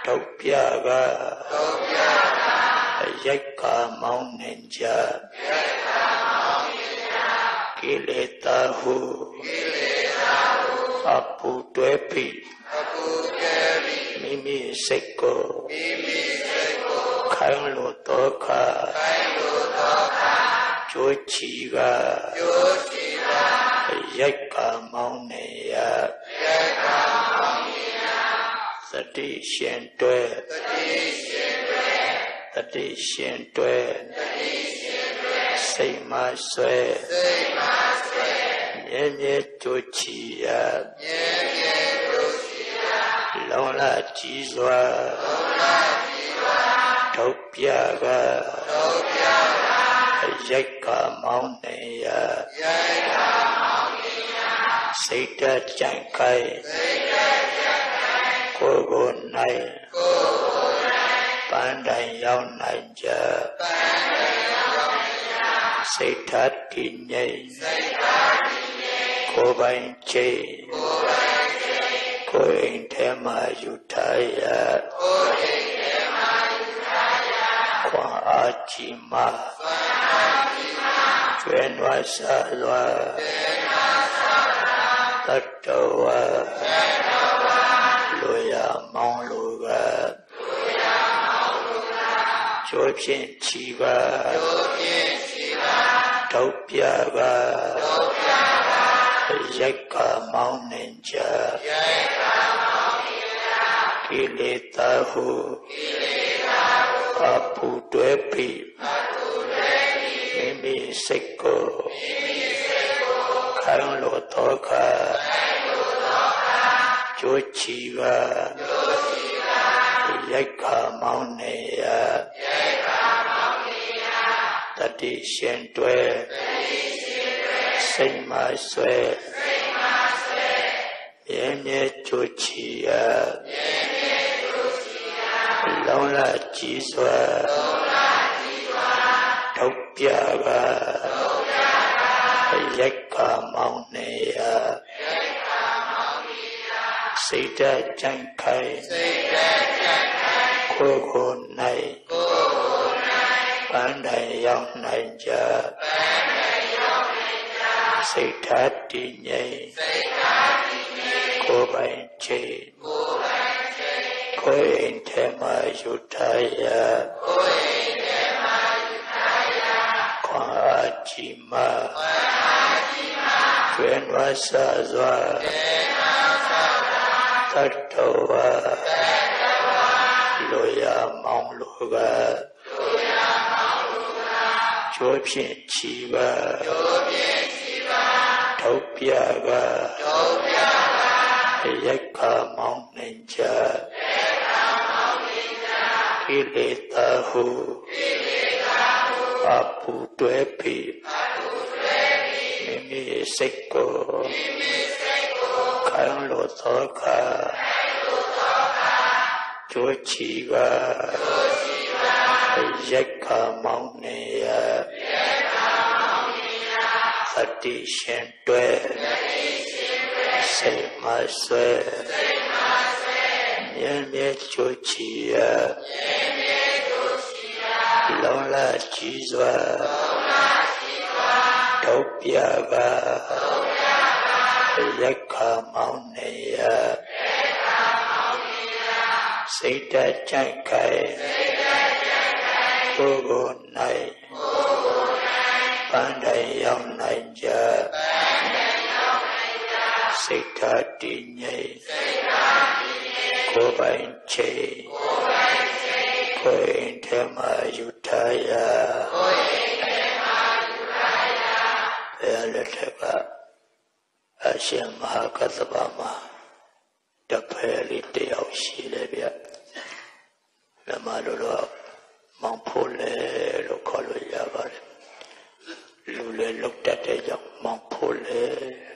ထုတ်ပြကထုတ်ပြကရိုက်ကာမောင်းနှင်ကြရိုက်ကာမောင်းနှင်ကြကိလေသာဟုကိလေသာဟုအပူတွဲပြီးအပူတွဲပြီးမိမိစိတ်ကိုမိမိစိတ်ကိုခိုင်းလို့တောခခိုင်းလို့တောခကြိုးချီကကြိုးချီကရိုက်ကာမောင်းနှင်ရရိုက်ကာမောင်းနှင်ရသတိရှင်တွဲသတိရှင်တွဲသတိရှင်တွဲသတိရှင်တွဲစိတ်မဆွဲစိတ်မဆွဲမြဲမြဲကြိုးချီရမြဲမြဲကြိုးချီရလုံလကြီးစွာလုံလကြီးစွာထုတ်ပြကထုတ်ပြကရိုက်ကာမောင်းနှင်ရရိုက်ကာမောင်းနှင်ရစိတ်တကြံခိုင်စိတ်တကြံခိုင်ကိုယ်ကိုနိုင်ကိုယ်ကိုနိုင်ပန်းတိုင်ရောက်နိုင်ကြပန်းတိုင်ရောက်နိုင်ကြစိတ်ဓာတ်တည်ငြိမ်စိတ်ဓာတ်တည်ငြိမ်ကိုယ်ပိုင်ချိန်ကိုယ်ပိုင်ချိန်ကိုယ်အိမ်ထဲမှာယူထားရကိုယ်အိမ်ထဲမှာယူထားရခွန်အားကြီးမှာခွန်အားကြီးမှာကျွဲနွားစားလွားကျွဲနွားစားလွားတတ္တဝါတတ္တဝါလူရမောင်းလူကလူရမောင်းလူကကျိုးဖြင့်ချီကကျိုးဖြင့်ချီကထုတ်ပြကထုတ်ပြကရိုက်ကာမောင်းနှင်ကြရိုက်ကာမောင်းနှင်ကြကိလေသာဟုကိလေသာဟုအပူတွဲပြီးအပူတွဲပြီးမိမိစိတ်ကိုမိမိစိတ်ကိုခိုင်းလို့တောခခိုင်းလို့တောခကြိုးချီကကြိုးချီကရိုက်ကာမောင်းနှင်ရရိုက်ကာမောင်းနှင်ရတတိရှင်တွဲတတိရှင်တွဲစိတ်မဆွဲစိတ်မဆွဲမြဲမြဲကြိုးချီရမြဲမြဲကြိုးချီရလုံလကြီးစွာလုံလကြီးစွာထုတ်ပြကထုတ်ပြကရိုက်ကာမောင်းနှင်ရရိုက်ကာမောင်းနှင်ရစိတ်တကြံခိုင်စိတ်တကြံခိုင်ကိုယ်ကိုနိုင်ကိုယ်ကိုနိုင်ပန်းတိုင်ရောက်နိုင်ကြပန်းတိုင်ရောက်နိုင်ကြစိတ်ဓာတ်တည်ငြိမ်စိတ်ဓာတ်တည်ငြိမ်ကိုယ်ပိုင်ချိန်ကိုယ်ပိုင်ချိန်ကိုယ်အိမ်ထဲမှာယူထားရကိုယ်အိမ်ထဲမှာယူထားရခွန်အားကြီးမှာခွန်အားကြီးမှာကျွဲနွားစားစွာကျွဲနွားစားစွာတတ္တဝါတတ္တဝါလူရမောင်းလူကလူရမောင်းလူကကျိုးဖြင့်ချီကကျိုးဖြင့်ချီကထုတ်ပြကထုတ်ပြကရိုက်ကာမောင်းနှင်ကြရိုက်ကာမောင်းနှင်ကြကိလေသာဟုကိလေသာဟုအပူတွဲပြီးအပူတွဲပြီးမိမိစိတ်ကိုမိမိစိတ်ကိုခိုင်းလို့သောခခိုင်းလို့သောခကြိုးချီကကြိုးချီကရိုက်ကာမောင်းနှင်ရရိုက်ကာမောင်းနှင်ရသတိရှင်တွဲသတိရှင်တွဲစိတ်မဆွဲစိတ်မဆွဲမြဲမြဲကြိုးချီရမြဲမြဲကြိုးချီရလုံလကြီးစွာလုံလကြီးစွာထုတ်ပြကထုတ်ပြကရိုက်ကာမောင်းနှင်ရရိုက်ကာမောင်းနှင်ရစိတ်တကြံခိုင်စိတ်တကြံခိုင်ကိုယ်ကိုနိုင်ကိုယ်ကိုနိုင်ပန်းတိုင်ရောက်နိုင်ကြပန်းတိုင်ရောက်နိုင်ကြစိတ်ဓာတ်တည်ငြိမ်စိတ်ဓာတ်တည်ငြိမ်ကိုယ်ပိုင်ချိန်ကိုယ်ပိုင်ချိန်ကိုယ်အိမ်ထဲမှာယူထားရကိုယ်အိမ်ထဲမှာယူထားရဘယ်လက်ထက်ကအရှင်မဟာကသဗ္ဗမှာတဖယ်လေးတယောက်ရှိတယ်ဗျ။လက်မလို့တော့မောင်ဖိုးလေလို့ခေါ်လို့ရပါတယ်။လူလေလုတ်တတ်တဲ့ကြောင့်မောင်ဖိုးလေ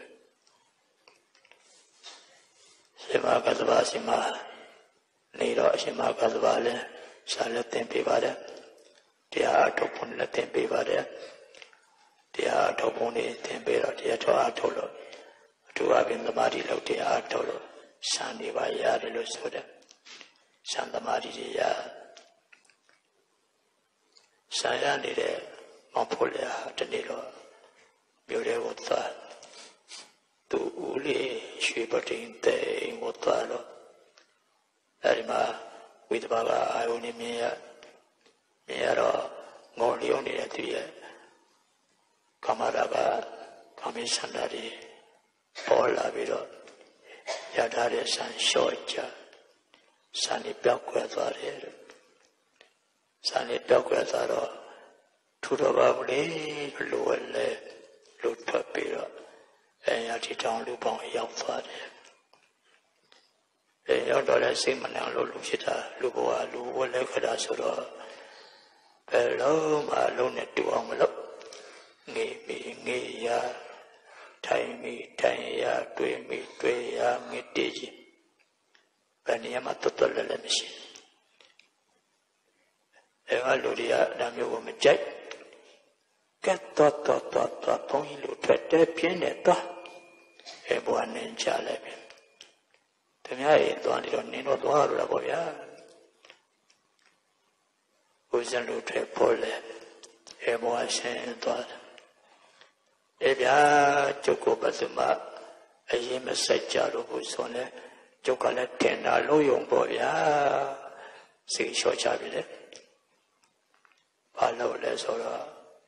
ရှင်မဟာကသဗ္ဗရှင်မနေတော့အရှင်မဟာကသဗ္ဗလည်းစာလက်သင်ပေးပါတယ်။တရားအထုတ်ဖို့လည်းသင်ပေးပါတယ်။တရားအထုတ်ဖို့လည်းသင်ပေးတော့တရားတော်အထုတ်လို့အထူးအပြင်သမာဓိလောက်တရားအထုတ်လို့စံနေပါရတယ်လို့ဆိုတယ်စံသမာဓိတွေရဆံရနေတဲ့မောင်ဖို့လေဟာတနေ့တော့မြို့တွေကိုသွားသူဦးလေးရွှေပတိန်တဲ့ကိုသွားတော့အဲဒီမှာဝိသဘာကအာယုန်နဲ့မြင်ရမြင်ရတော့ငေါလျောနေတဲ့သူရဲ့ကာမရာဂကာမိဆန္ဒတွေပေါ်လာပြီးတော့ရထားတဲ့ဆံလျှော့ကြဆံလေးပြောက်ကွယ်သွားတယ်ဆံလေးပြောက်ကွယ်သွားတော့ထူတော်ပါဘူးလေလိုဝဲလဲလိုထွက်ပြီးတော့အဲရတီတောင်လူပေါင်းရောက်သွားတယ်အဲရောက်တော့လဲစိတ်မနှံလို့လူဖြစ်တာလူဘဝလူဝဲလဲခတာဆိုတော့ဘယ်လုံးမှလုံးနဲ့တူအောင်မလုပ်ငေးပြီးငေးရထိုင်ပြီးထိုင်ရတွေးပြီးတွေးရငေးတည်ကြီးဘယ်နေရာမှာတော်တော်လည်းမရှိအဲကလူတွေကဒါမျိုးကိုမကြိုက်ကဲတော့တော့တော့တော့ဘုန်းကြီးလူထွက်တဲ့ပြင်းတဲ့တော့အဲဘဝနဲ့ချလိုက်ပြီတမရရဲ့သွားနေတော့နင်းတော့သွားရတော့ဗောဗျာဘုရားလူထွက်ပေါ်လေအဲဘဝဆင်းသွားတယ်အဲဗျာကျုပ်ကိုပစမအရင်မဆက်ကြလို့ဘုဆိုနေကျုပ်ကလည်းထင်တာလို့ယုံပေါ့ဗျာစိတ်လျှော့ချပြီလေဘာလို့လဲဆိုတော့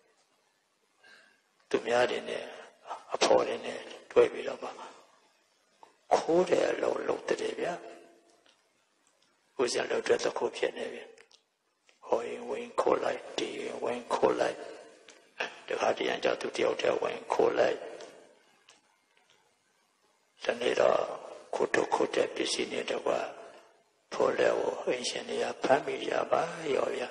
သူများတွေနဲ့အဖော်တွေနဲ့တွေ့ပြီးတော့မှခိုးတယ်လို့လုပ်တယ်ဗျာဥစ္စာလို့တွေ့တော့ခိုးဖြစ်နေပြီဟောရင်ဝင်ခိုးလိုက်ဒီဝင်ခိုးလိုက်တခါတည်းအကြောသူတယောက်တည်းဝင်ခိုးလိုက်ဒီနေ့တော့ခိုးတော့ခိုးတဲ့ပစ္စည်းတွေတော့ဖော်လဲကိုအင်းရှင်တွေကဖမ်းမိကြပါရောဗျာ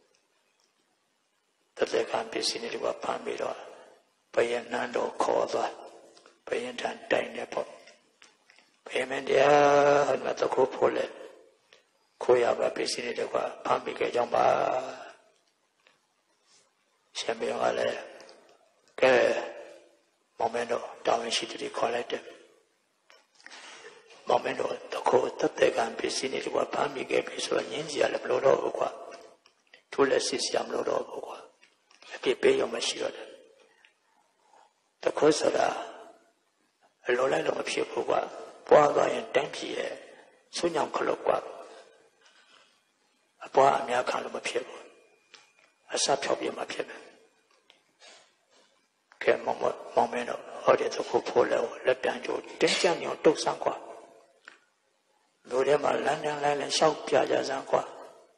တသက်ကပစ္စည်းတွေကဖမ်းပြီးတော့ဘယနန်းတော်ခေါ်သွားဘယင်ထန်တိုင်နေပေါ့ဘယမင်းတရားဟိုမှာတခုဖိုးလဲခိုးရပါပစ္စည်းတွေကဖမ်းမိခဲ့ကြောင်းပါရှင်ဘုရားကလည်းကဲမောင်မင်းတို့တာဝန်ရှိသူတွေခေါ်လိုက်တယ်မောင်မင်းတို့တခုတသက်ကပစ္စည်းတွေကဖမ်းမိခဲ့ပြီဆိုတော့ညင်းစီရလည်းမလို့တော့ဘူးကွာထိုးလက်စစ်စရာမလို့တော့ဘူးကွာအပြစ်ပေးရုံမရှိတော့တယ်တခုဆိုတာအလိုလိုက်လို့မဖြစ်ဘူးကွာပွားသွားရင်တန်းပြည့်ရဲ့ဆွညောင်ခလုတ်ကွာအပွားအများခံလို့မဖြစ်ဘူးအစဖြောက်ပြမှဖြစ်မယ်ကဲမောင်မောင်မင်းတို့ဟောတဲ့တခုဖိုးလဲလက်ပြန်ကျိုးတင်းကြံညောတုတ်ဆန်းကွာလူထဲမှာလမ်းတန်းလမ်းလမ်းရှောက်ပြကြစမ်းကွာ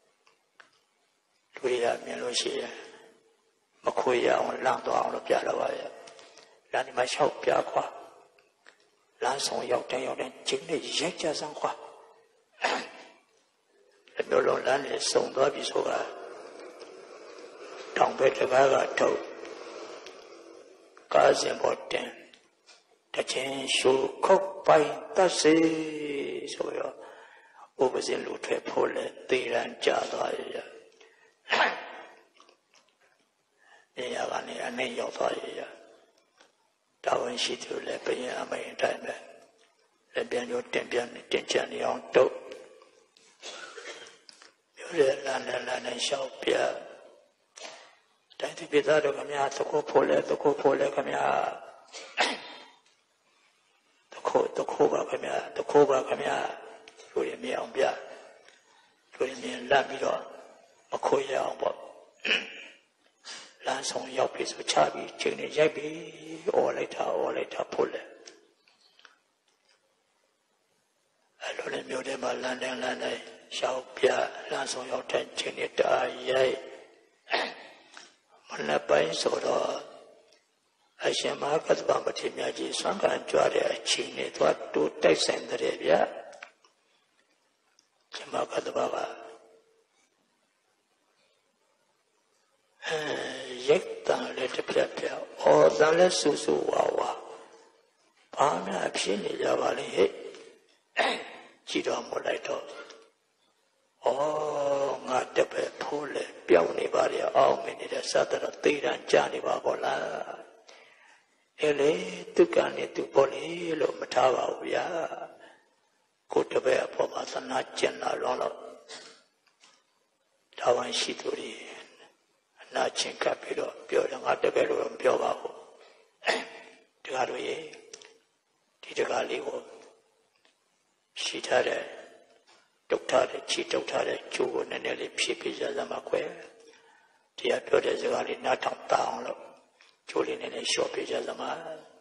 လူတွေကမြင်လို့ရှိရင်မခွေရအောင်လန့်သွားအောင်လို့ပြတော့ပါရဲ့လမ်းဒီမှာလျှောက်ပြခွာလမ်းဆောင်ရောက်တဲ့ရောက်တဲ့ကျင်းနဲ့ရိုက်ကြစမ်းခွာအမျိုးလုံးလမ်းနဲ့စုံသွားပြီဆိုတာတောင်ဘက်တကားကထုတ်ကားစင်ပေါ်တင်တချင်းရှုခုတ်ပိုင်တတ်စေဆိုရောဥပဇင်လူထွက်ဖို့လဲသေရန်ကြသွားရနေရာကနေအနေရောက်သွားရတာဝန်ရှိသူလည်းပြင်အမိန်တိုင်းပဲလည်းပြန်လို့တင်ပြန်တင်ချင်နေအောင်တုတ်ပြောရလန်းလန်းလန်းရှောက်ပြတိုင်းသူပြည်သားတို့ခမရသခိုးဖို့လဲသခိုးဖို့လဲခမရသခိုးသခိုးပါခမရသခိုးပါခမရလူရမြအောင်ပြလူရမြလတ်ပြီးတော့မခွေရအောင်ပေါ့လမ်းဆောင်ရောက်ပြီဆိုချပြီးချိန်နဲ့ရိုက်ပြီးအော်လိုက်တာအော်လိုက်တာဖို့လဲအဲ့လိုလည်းမြို့ထဲမှာလမ်းတိုင်းလမ်းတိုင်းရှောက်ပြလမ်းဆောင်ရောက်တဲ့ချိန်နဲ့တာရိုက်မနက်ပိုင်းဆိုတော့အရှင်မဟာကတ္တဗမထေရမြတ်ကြီးဆွမ်းခံကြွတဲ့အချိန်နဲ့သွားတူတိုက်ဆိုင်တဲ့ဗျာရှင်မဟာကတ္တဗကရိတ်တန်လည်းတစ်ပြက်ပြက်ဩဇာလည်းဆူဆူဝါဝါဘာမှဖြစ်နေကြပါလေဟဲ့ကြည့်တော်မလိုက်တော့ဩငါတပည့်ဖိုးလေပြောင်းနေပါလေအောင်မင်းနေတဲ့စသတော်သေတံကြနေပါဘောလားအဲလေသူကနေသူပေါ်လေလို့မထားပါဘူးဗျာကိုတပည့်အပေါ်မှာသနာကျင်လာလောလောတာဝန်ရှိသူတွေအနာချင်းကပ်ပြီးတော့ပြောတယ်ငါတပည့်လို့တော့မပြောပါဘူးတကားတို့ရေဒီတကားလေးကိုရှိထားတဲ့တုတ်ထားတဲ့ချီတုတ်ထားတဲ့ကျိုးကိုနည်းနည်းလေးဖြည့်ပေးကြစမ်းပါခွဲတရားပြောတဲ့စကားလေးနားထောင်တအောင်လို့ကျိုးလေးနည်းနည်းလျှော့ပေးကြစမ်းပါ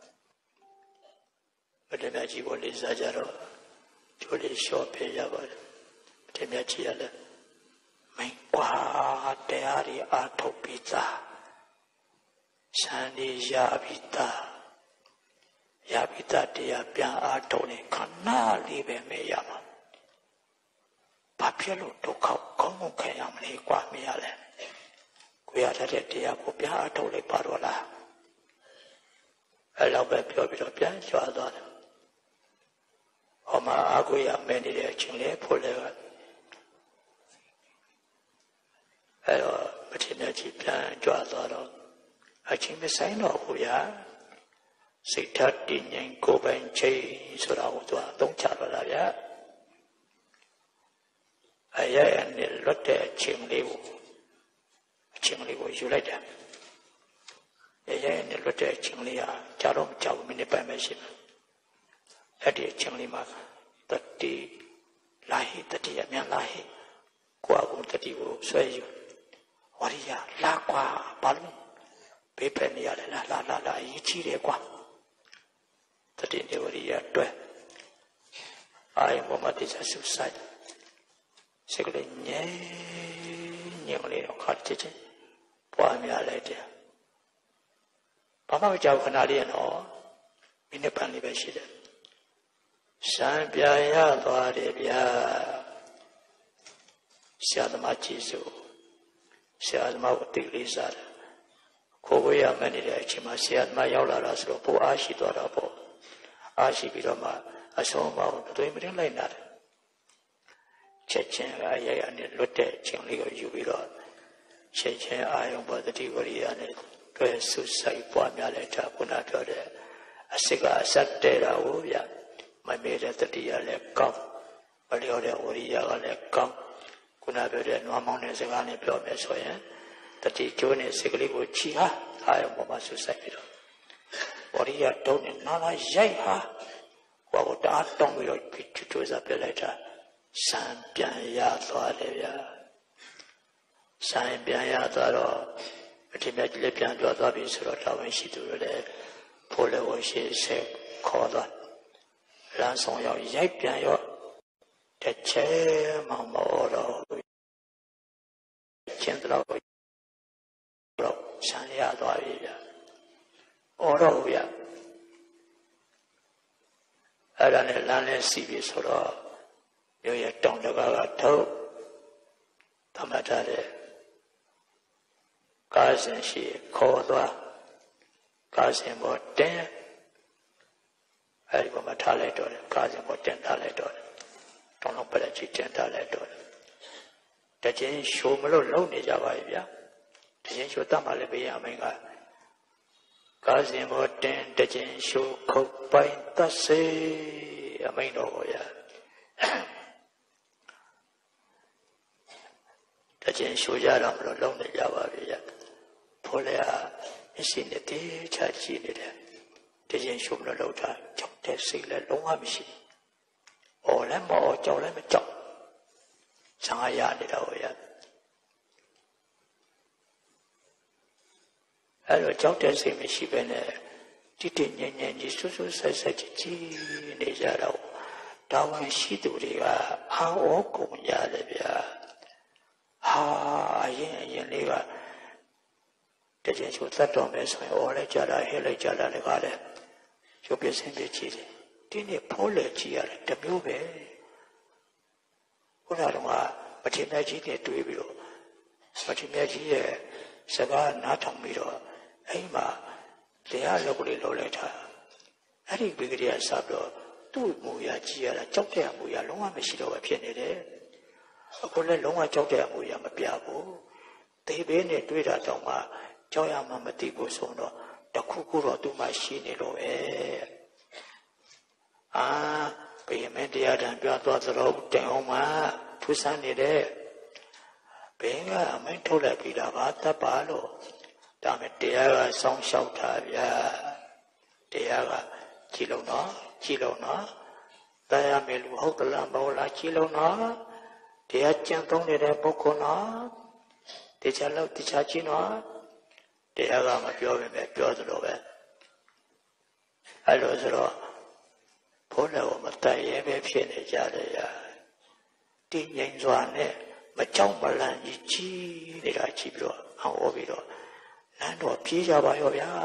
ဗတ္တမြတ်ကြီးကိုလေးစားကြတော့ကျိုးလေးလျှော့ပေးကြပါတယ်ဗတ္တမြတ်ကြီးကလည်းမင်းကွာတရားတွေအားထုတ်ပြီးသားစံဒီရပြီးသားရပြီးသားတရားပြန်အားထုတ်နေခဏလေးပဲမရမှာဘာဖြစ်လို့ဒုက္ခကောင်းကောင်းခံရမလဲကွာမရလဲကိုရတဲ့တရားကိုပြန်အားထုတ်လိုက်ပါတော့လားအဲ့လောက်ပဲပြောပြီးတော့ပြန်ကြွားသွားတယ်ဟောမှာအာကိုရမဲနေတဲ့အချိန်လေးဖို့လဲကအဲ့တော့ပထမကြီးပြန်ကြွားသွားတော့အချင်းမဆိုင်တော့ဘူးဗျာစိတ်ဓာတ်တည်ငြိမ်ကိုယ်ပိုင်ချိန်ဆိုတာကိုသူအသုံးချတော့တာဗျာအရရနဲ့လွတ်တဲ့အချိန်လေးကိုအချိန်လေးကိုယူလိုက်တာအရရနဲ့လွတ်တဲ့အချိန်လေးဟာကြာတော့မကြာဘူးမိနစ်ပိုင်းပဲရှိတယ်အဲ့ဒီအချိန်လေးမှာတတိလာဟိတတိယမြန်လာဟိကိုယ့်အကုန်တတိကိုဆွဲယူဝရိယလာကွာဘာလို့ဘေးဖက်နေရလဲလာလာလာလာအရေးကြီးတယ်ကွာတတိနေဝရိယတွဲအာယမောမတိချဆုဆိုင်စိတ်ကလေးငြိမ်ငြိမ်လေးတော့ခါချစ်ချင်းပွားများလိုက်တယ်ဘာမှမကြောက်ခဏလေးရတော့မိနစ်ပိုင်းလေးပဲရှိတယ်စံပြရသွားတယ်ဗျာဆရာသမားကြီးစုဆရာသမားကိုတိတ်လေးစားတယ်ခိုးဝေးရမနေတဲ့အချိန်မှာဆရာသမားရောက်လာတာဆိုတော့ပိုအားရှိသွားတာပေါ့အားရှိပြီးတော့မှအဆုံးမအောင်တွေးမတင်လိုက်လာတယ်ချက်ချင်းအရရနဲ့လွတ်တဲ့အချိန်လေးကိုယူပြီးတော့ချက်ချင်းအာယုံပေါ်တတိဝရိယနဲ့တွဲဆုဆိုင်ပွားများလိုက်တာခုနပြောတဲ့အစစ်ကအစက်တဲတာကိုဗျမမေ့တဲ့တတိယလည်းကောင်းမလျော့တဲ့ဝရိယကလည်းကောင်းခုနပြောတဲ့နွားမောင်းတဲ့စကားနဲ့ပြောမယ်ဆိုရင်တတိကျိုးနဲ့စိတ်ကလေးကိုချီဟာအာယုံပေါ်မှာဆုဆိုင်ပြီးတော့ဝရိယတုံးနဲ့နာလာရိုက်ဟာကိုယ်ကိုတားတောင်းပြီးတော့ချွတ်ချွတ်စားပြလိုက်တာစံပြန်ရသွားတယ်ဗျာစံပြန်ရသွားတော့အထင်မြတ်ကြီးလည်းပြန်ကြွသွားပြီဆိုတော့တာဝန်ရှိသူတွေလည်းဖို့လည်းဝရှိဆက်ခေါ်သွားလမ်းဆောင်ရောက်ရိုက်ပြန်ရောတစ်ချက်မှမတော်ချင်းတော့တော့စံရသွားပြီဗျာအော်တော့ဗျာအဲ့ဒါနဲ့လမ်းလည်းစီးပြီဆိုတော့မြို့ရဲ့တောင်တကားကထုတ်သတ်မှတ်ထားတဲ့ကားစဉ်ရှိခေါ်သွားကားစဉ်ပေါ်တင်အဲဒီပေါ်မှာထားလိုက်တော့တယ်ကားစဉ်ပေါ်တင်ထားလိုက်တော့တယ်တောင်လုံးပလက်ကြီးတင်ထားလိုက်တော့တယ်တချင်းရှိုးမလို့လုံနေကြပါရဲ့ဗျာတချင်းရှိုးတတ်မှလည်းပေးရမယ်ကကားစဉ်ပေါ်တင်တချင်းရှိုးခုတ်ပိုင်သတ်စေအမိန်တော်ကိုရတချင်းရှိုးကြတော့မလို့လုံနေကြပါပြီဗျာဖိုးလေဟာအရှိနေတဲ့ချာချီနေတယ်တချင်းရှိုးမလို့လုံတာကြောက်တဲ့စိတ်လည်းလုံးဝမရှိ။အော်လည်းမအော်ကြောက်လည်းမကြောက်။ဇာရနေတာဟောရ။အဲ့တော့ကြောက်တဲ့စိတ်မရှိဘဲနဲ့တိတိညံ့ညံ့ကြီးဆွဆွဆက်ဆက်ကြီးကြီးနေကြတော့တာဝန်ရှိသူတွေကအာဩကုန်ရတယ်ဗျာ။ဟာအရင်အရင်လေးကတကယ်ချိုးသတ်တော်မယ်ဆိုရင်အော်လိုက်ကြတာဟဲလိုက်ကြတာလည်းကားတယ်ရုပ်ပြဆင်းပြကြည့်တယ်ဒီနေ့ဖိုးလေကြည့်ရတယ်တမျိုးပဲခုနကတော့မထေမြတ်ကြီးနဲ့တွေ့ပြီးတော့မထေမြတ်ကြီးရဲ့စကားနားထောင်ပြီးတော့အဲ့မှာတရားလုပ်လေးလုပ်လိုက်တာအဲ့ဒီဘိကရိယာစပ်တော့သူ့မူရကြည့်ရတာကြောက်တဲ့အမူအရာလုံးဝမရှိတော့ပဲဖြစ်နေတယ်အခုလည်းလုံးဝကြောက်တဲ့အမူအရာမပြဘူးသေဘေးနဲ့တွေ့တာတောင်မှကြောက်ရမှမသိဘူးဆိုတော့တခုခုတော့သူ့မှာရှိနေလို့ပဲအာဘဘယမင်းတရားတန်ပြောသွားသလိုတင်အောင်မှထူးဆန်းနေတဲ့ဘယ်ကအမင်းထုတ်လိုက်ပြီလားဘာတတ်ပါလို့ဒါမဲ့တရားကစောင်းလျှောက်တာဗျာတရားကကြည်လုံးတော့ကြည်လုံးတော့တရားမယ်လူဟုတ်သလားမဟုတ်လားကြည်လုံးတော့တရားကြံသုံးနေတဲ့ပုဂ္ဂိုလ်နော်တရားလောက်တရားချင်းနော်တရားကမပြောပဲပဲပြောသလိုပဲအဲ့လိုဆိုတော့ဘုန်းတော်မတတ်ရဲပဲဖြစ်နေကြတယ်ရာတည်ငြိမ်စွာနဲ့မကြောက်မလန့်ကြီးကြီးနေတာကြည့်ပြီးတော့ဟောပြီးတော့လမ်းတော်ပြေးကြပါရောဗျာ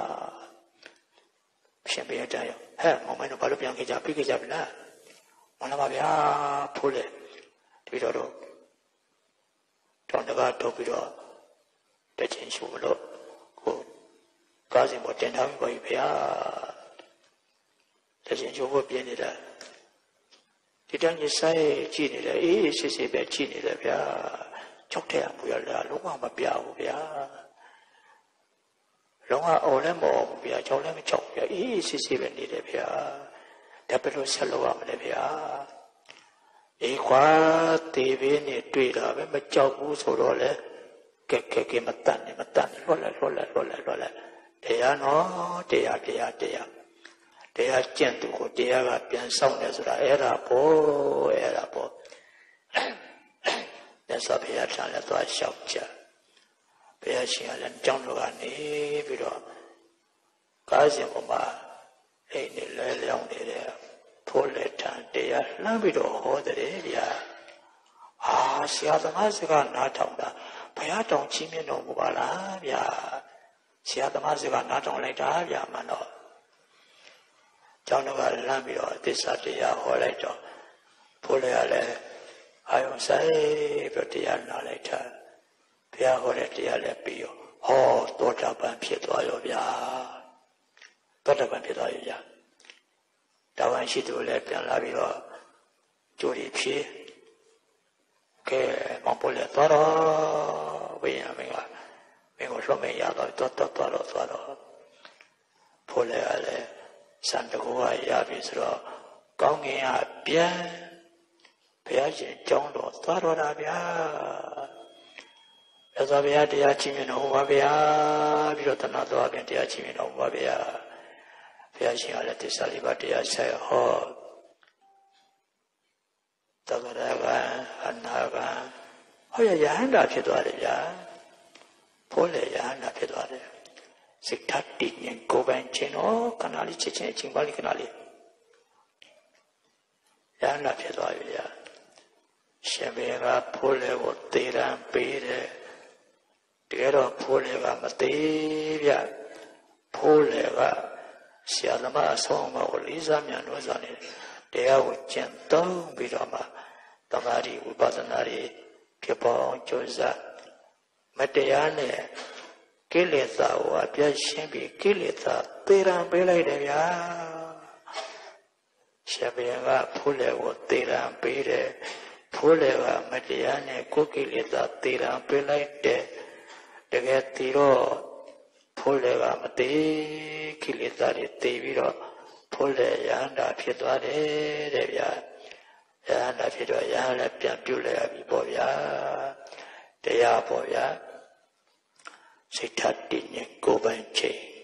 ရှင်ပြတဲ့ရောဟဲ့မောင်မင်းတို့ဘာလို့ပြန်ခဲ့ကြပြေးခဲ့ကြပြီလားမလာပါဗျာဖိုးလေပြီးတော့တော့တောင်းတကားထုတ်ပြီးတော့တချင်းရှုမလို့ကိုကားစင်ပေါ်တင်ထားပြီးပါပြီဗျာတချင်းရှုဖို့ပြင်းနေတာဒီတန်းကြီးဆိုင်ကြည့်နေတယ်အေးစစ်စစ်ပဲကြည့်နေတယ်ဗျာကြောက်တဲ့အပူရလာလုံးဝမပြဘူးဗျာလုံးဝအော်လည်းမအော်ဘူးဗျာကြောက်လည်းမကြောက်ဗျာအေးစစ်စစ်ပဲနေတယ်ဗျာဒါဘယ်လိုဆက်လုပ်ရမလဲဗျာအေးခွာတေးပေးနဲ့တွေ့တာပဲမကြောက်ဘူးဆိုတော့လေကဲကဲကဲမတတ်နဲ့မတတ်နဲ့လွတ်လိုက်လွတ်လိုက်လွတ်လိုက်လွတ်လိုက်တရားနော်တရားတရားတရားတရားကျင့်သူကိုတရားကပြန်ဆောင်တယ်ဆိုတာအဲ့ဒါပေါ့အဲ့ဒါပေါ့လက်စပ်ဘုရားထားလည်းသွားလျှောက်ကြဘုရားရှင်ကလည်းကြောင်းတော်ကနေပြီးတော့ကားစဉ်ပေါ်မှာအဲ့ဒီလဲလျောင်းနေတဲ့ဖိုးလက်ထံတရားလှမ်းပြီးတော့ဟောတယ်ဗျာဟာဆရာသမားစကားနားထောင်တာဘုရားတောင်ချီးမြှင့်တော်မူပါလားဗျာဆရာသမားစကားနားထောင်လိုက်တာဗျာမှန်တော့ကျောင်းတော်ကလမ်းပြီးတော့သစ္စာတရားဟောလိုက်တော့ဖိုးလည်းကလည်းအာယုံဆိုင်ပြီးတရားနာလိုက်တာဘုရားဟောတဲ့တရားလည်းပြီးရောဟောသောတာပန်ဖြစ်သွားရောဗျာသောတာပန်ဖြစ်သွားရောဗျာတာဝန်ရှိသူလည်းပြန်လာပြီးတော့ကြိုးရီဖြေကဲမောင်ဖိုးလည်းသွားတော့ဘုရားမင်းကမင်းကိုလွှတ်မရတော့တော်တော်သွားတော့သွားတော့ဖိုးလည်းကလည်းစံတကူကရပြီဆိုတော့ကောင်းကင်ကပြန်ဘုရားရှင်ကျောင်းတော်သွားတော်တာဗျာရသော်ဘုရားတရားချီးမြှင့်တော်ပါဗျာပြီးတော့တဏှာသွားပြန်တရားချီးမြှင့်တော်ပါဗျာဘုရားရှင်ကလည်းသစ္စာလေးပါးတရားဆက်ဟောသဗ္ဗရကအနာကဟောရယဟန္တာဖြစ်သွားတယ်ဗျာဖိုးလေယဟန္တာဖြစ်သွားတယ်စိတ်ဓာတ်တည်ငြိမ်ကိုယ်ပိုင်ခြင်းတော့ခဏလေးချက်ချင်းအချိန်ပါလေးခဏလေးယဟန္တာဖြစ်သွားပြီဗျာရှင်ဘုရားကဖိုးလေကိုသေရန်ပေးတယ်တကယ်တော့ဖိုးလေကမသေးဗျဖိုးလေကဆရာသမားအဆုံးအမကိုလေးစားမြန်လို့ဆိုနေတရားကိုကျင့်သုံးပြီးတော့မှသမာဓိဝိပဿနာတွေဖြစ်ပေါ်ကြိုးစားမတရားနဲ့ကိလေသာကိုအပြတ်ရှင်းပြီးကိလေသာသေရန်ပေးလိုက်တယ်ဗျာရှင်ဘုရားကဖိုးလေကိုသေရန်ပေးတယ်ဖိုးလေကမတရားနဲ့ကိုယ်ကိလေသာသေရန်ပေးလိုက်တယ်တကယ်တည်တော့ဖိုးလေကမသေးကိလေသာတွေသေပြီးတော့ဖိုးလေယဟန္တာဖြစ်သွားတယ်တဲ့ဗျာယဟန္တာဖြစ်တော့ယဟန်လည်းပြန်ပြုတ်လိုက်ရပြီပေါ့ဗျာတရားပေါ့ဗျာစိတ်ဓာတ်တည်ငြိမ်ကိုယ်ပိုင်ချိန်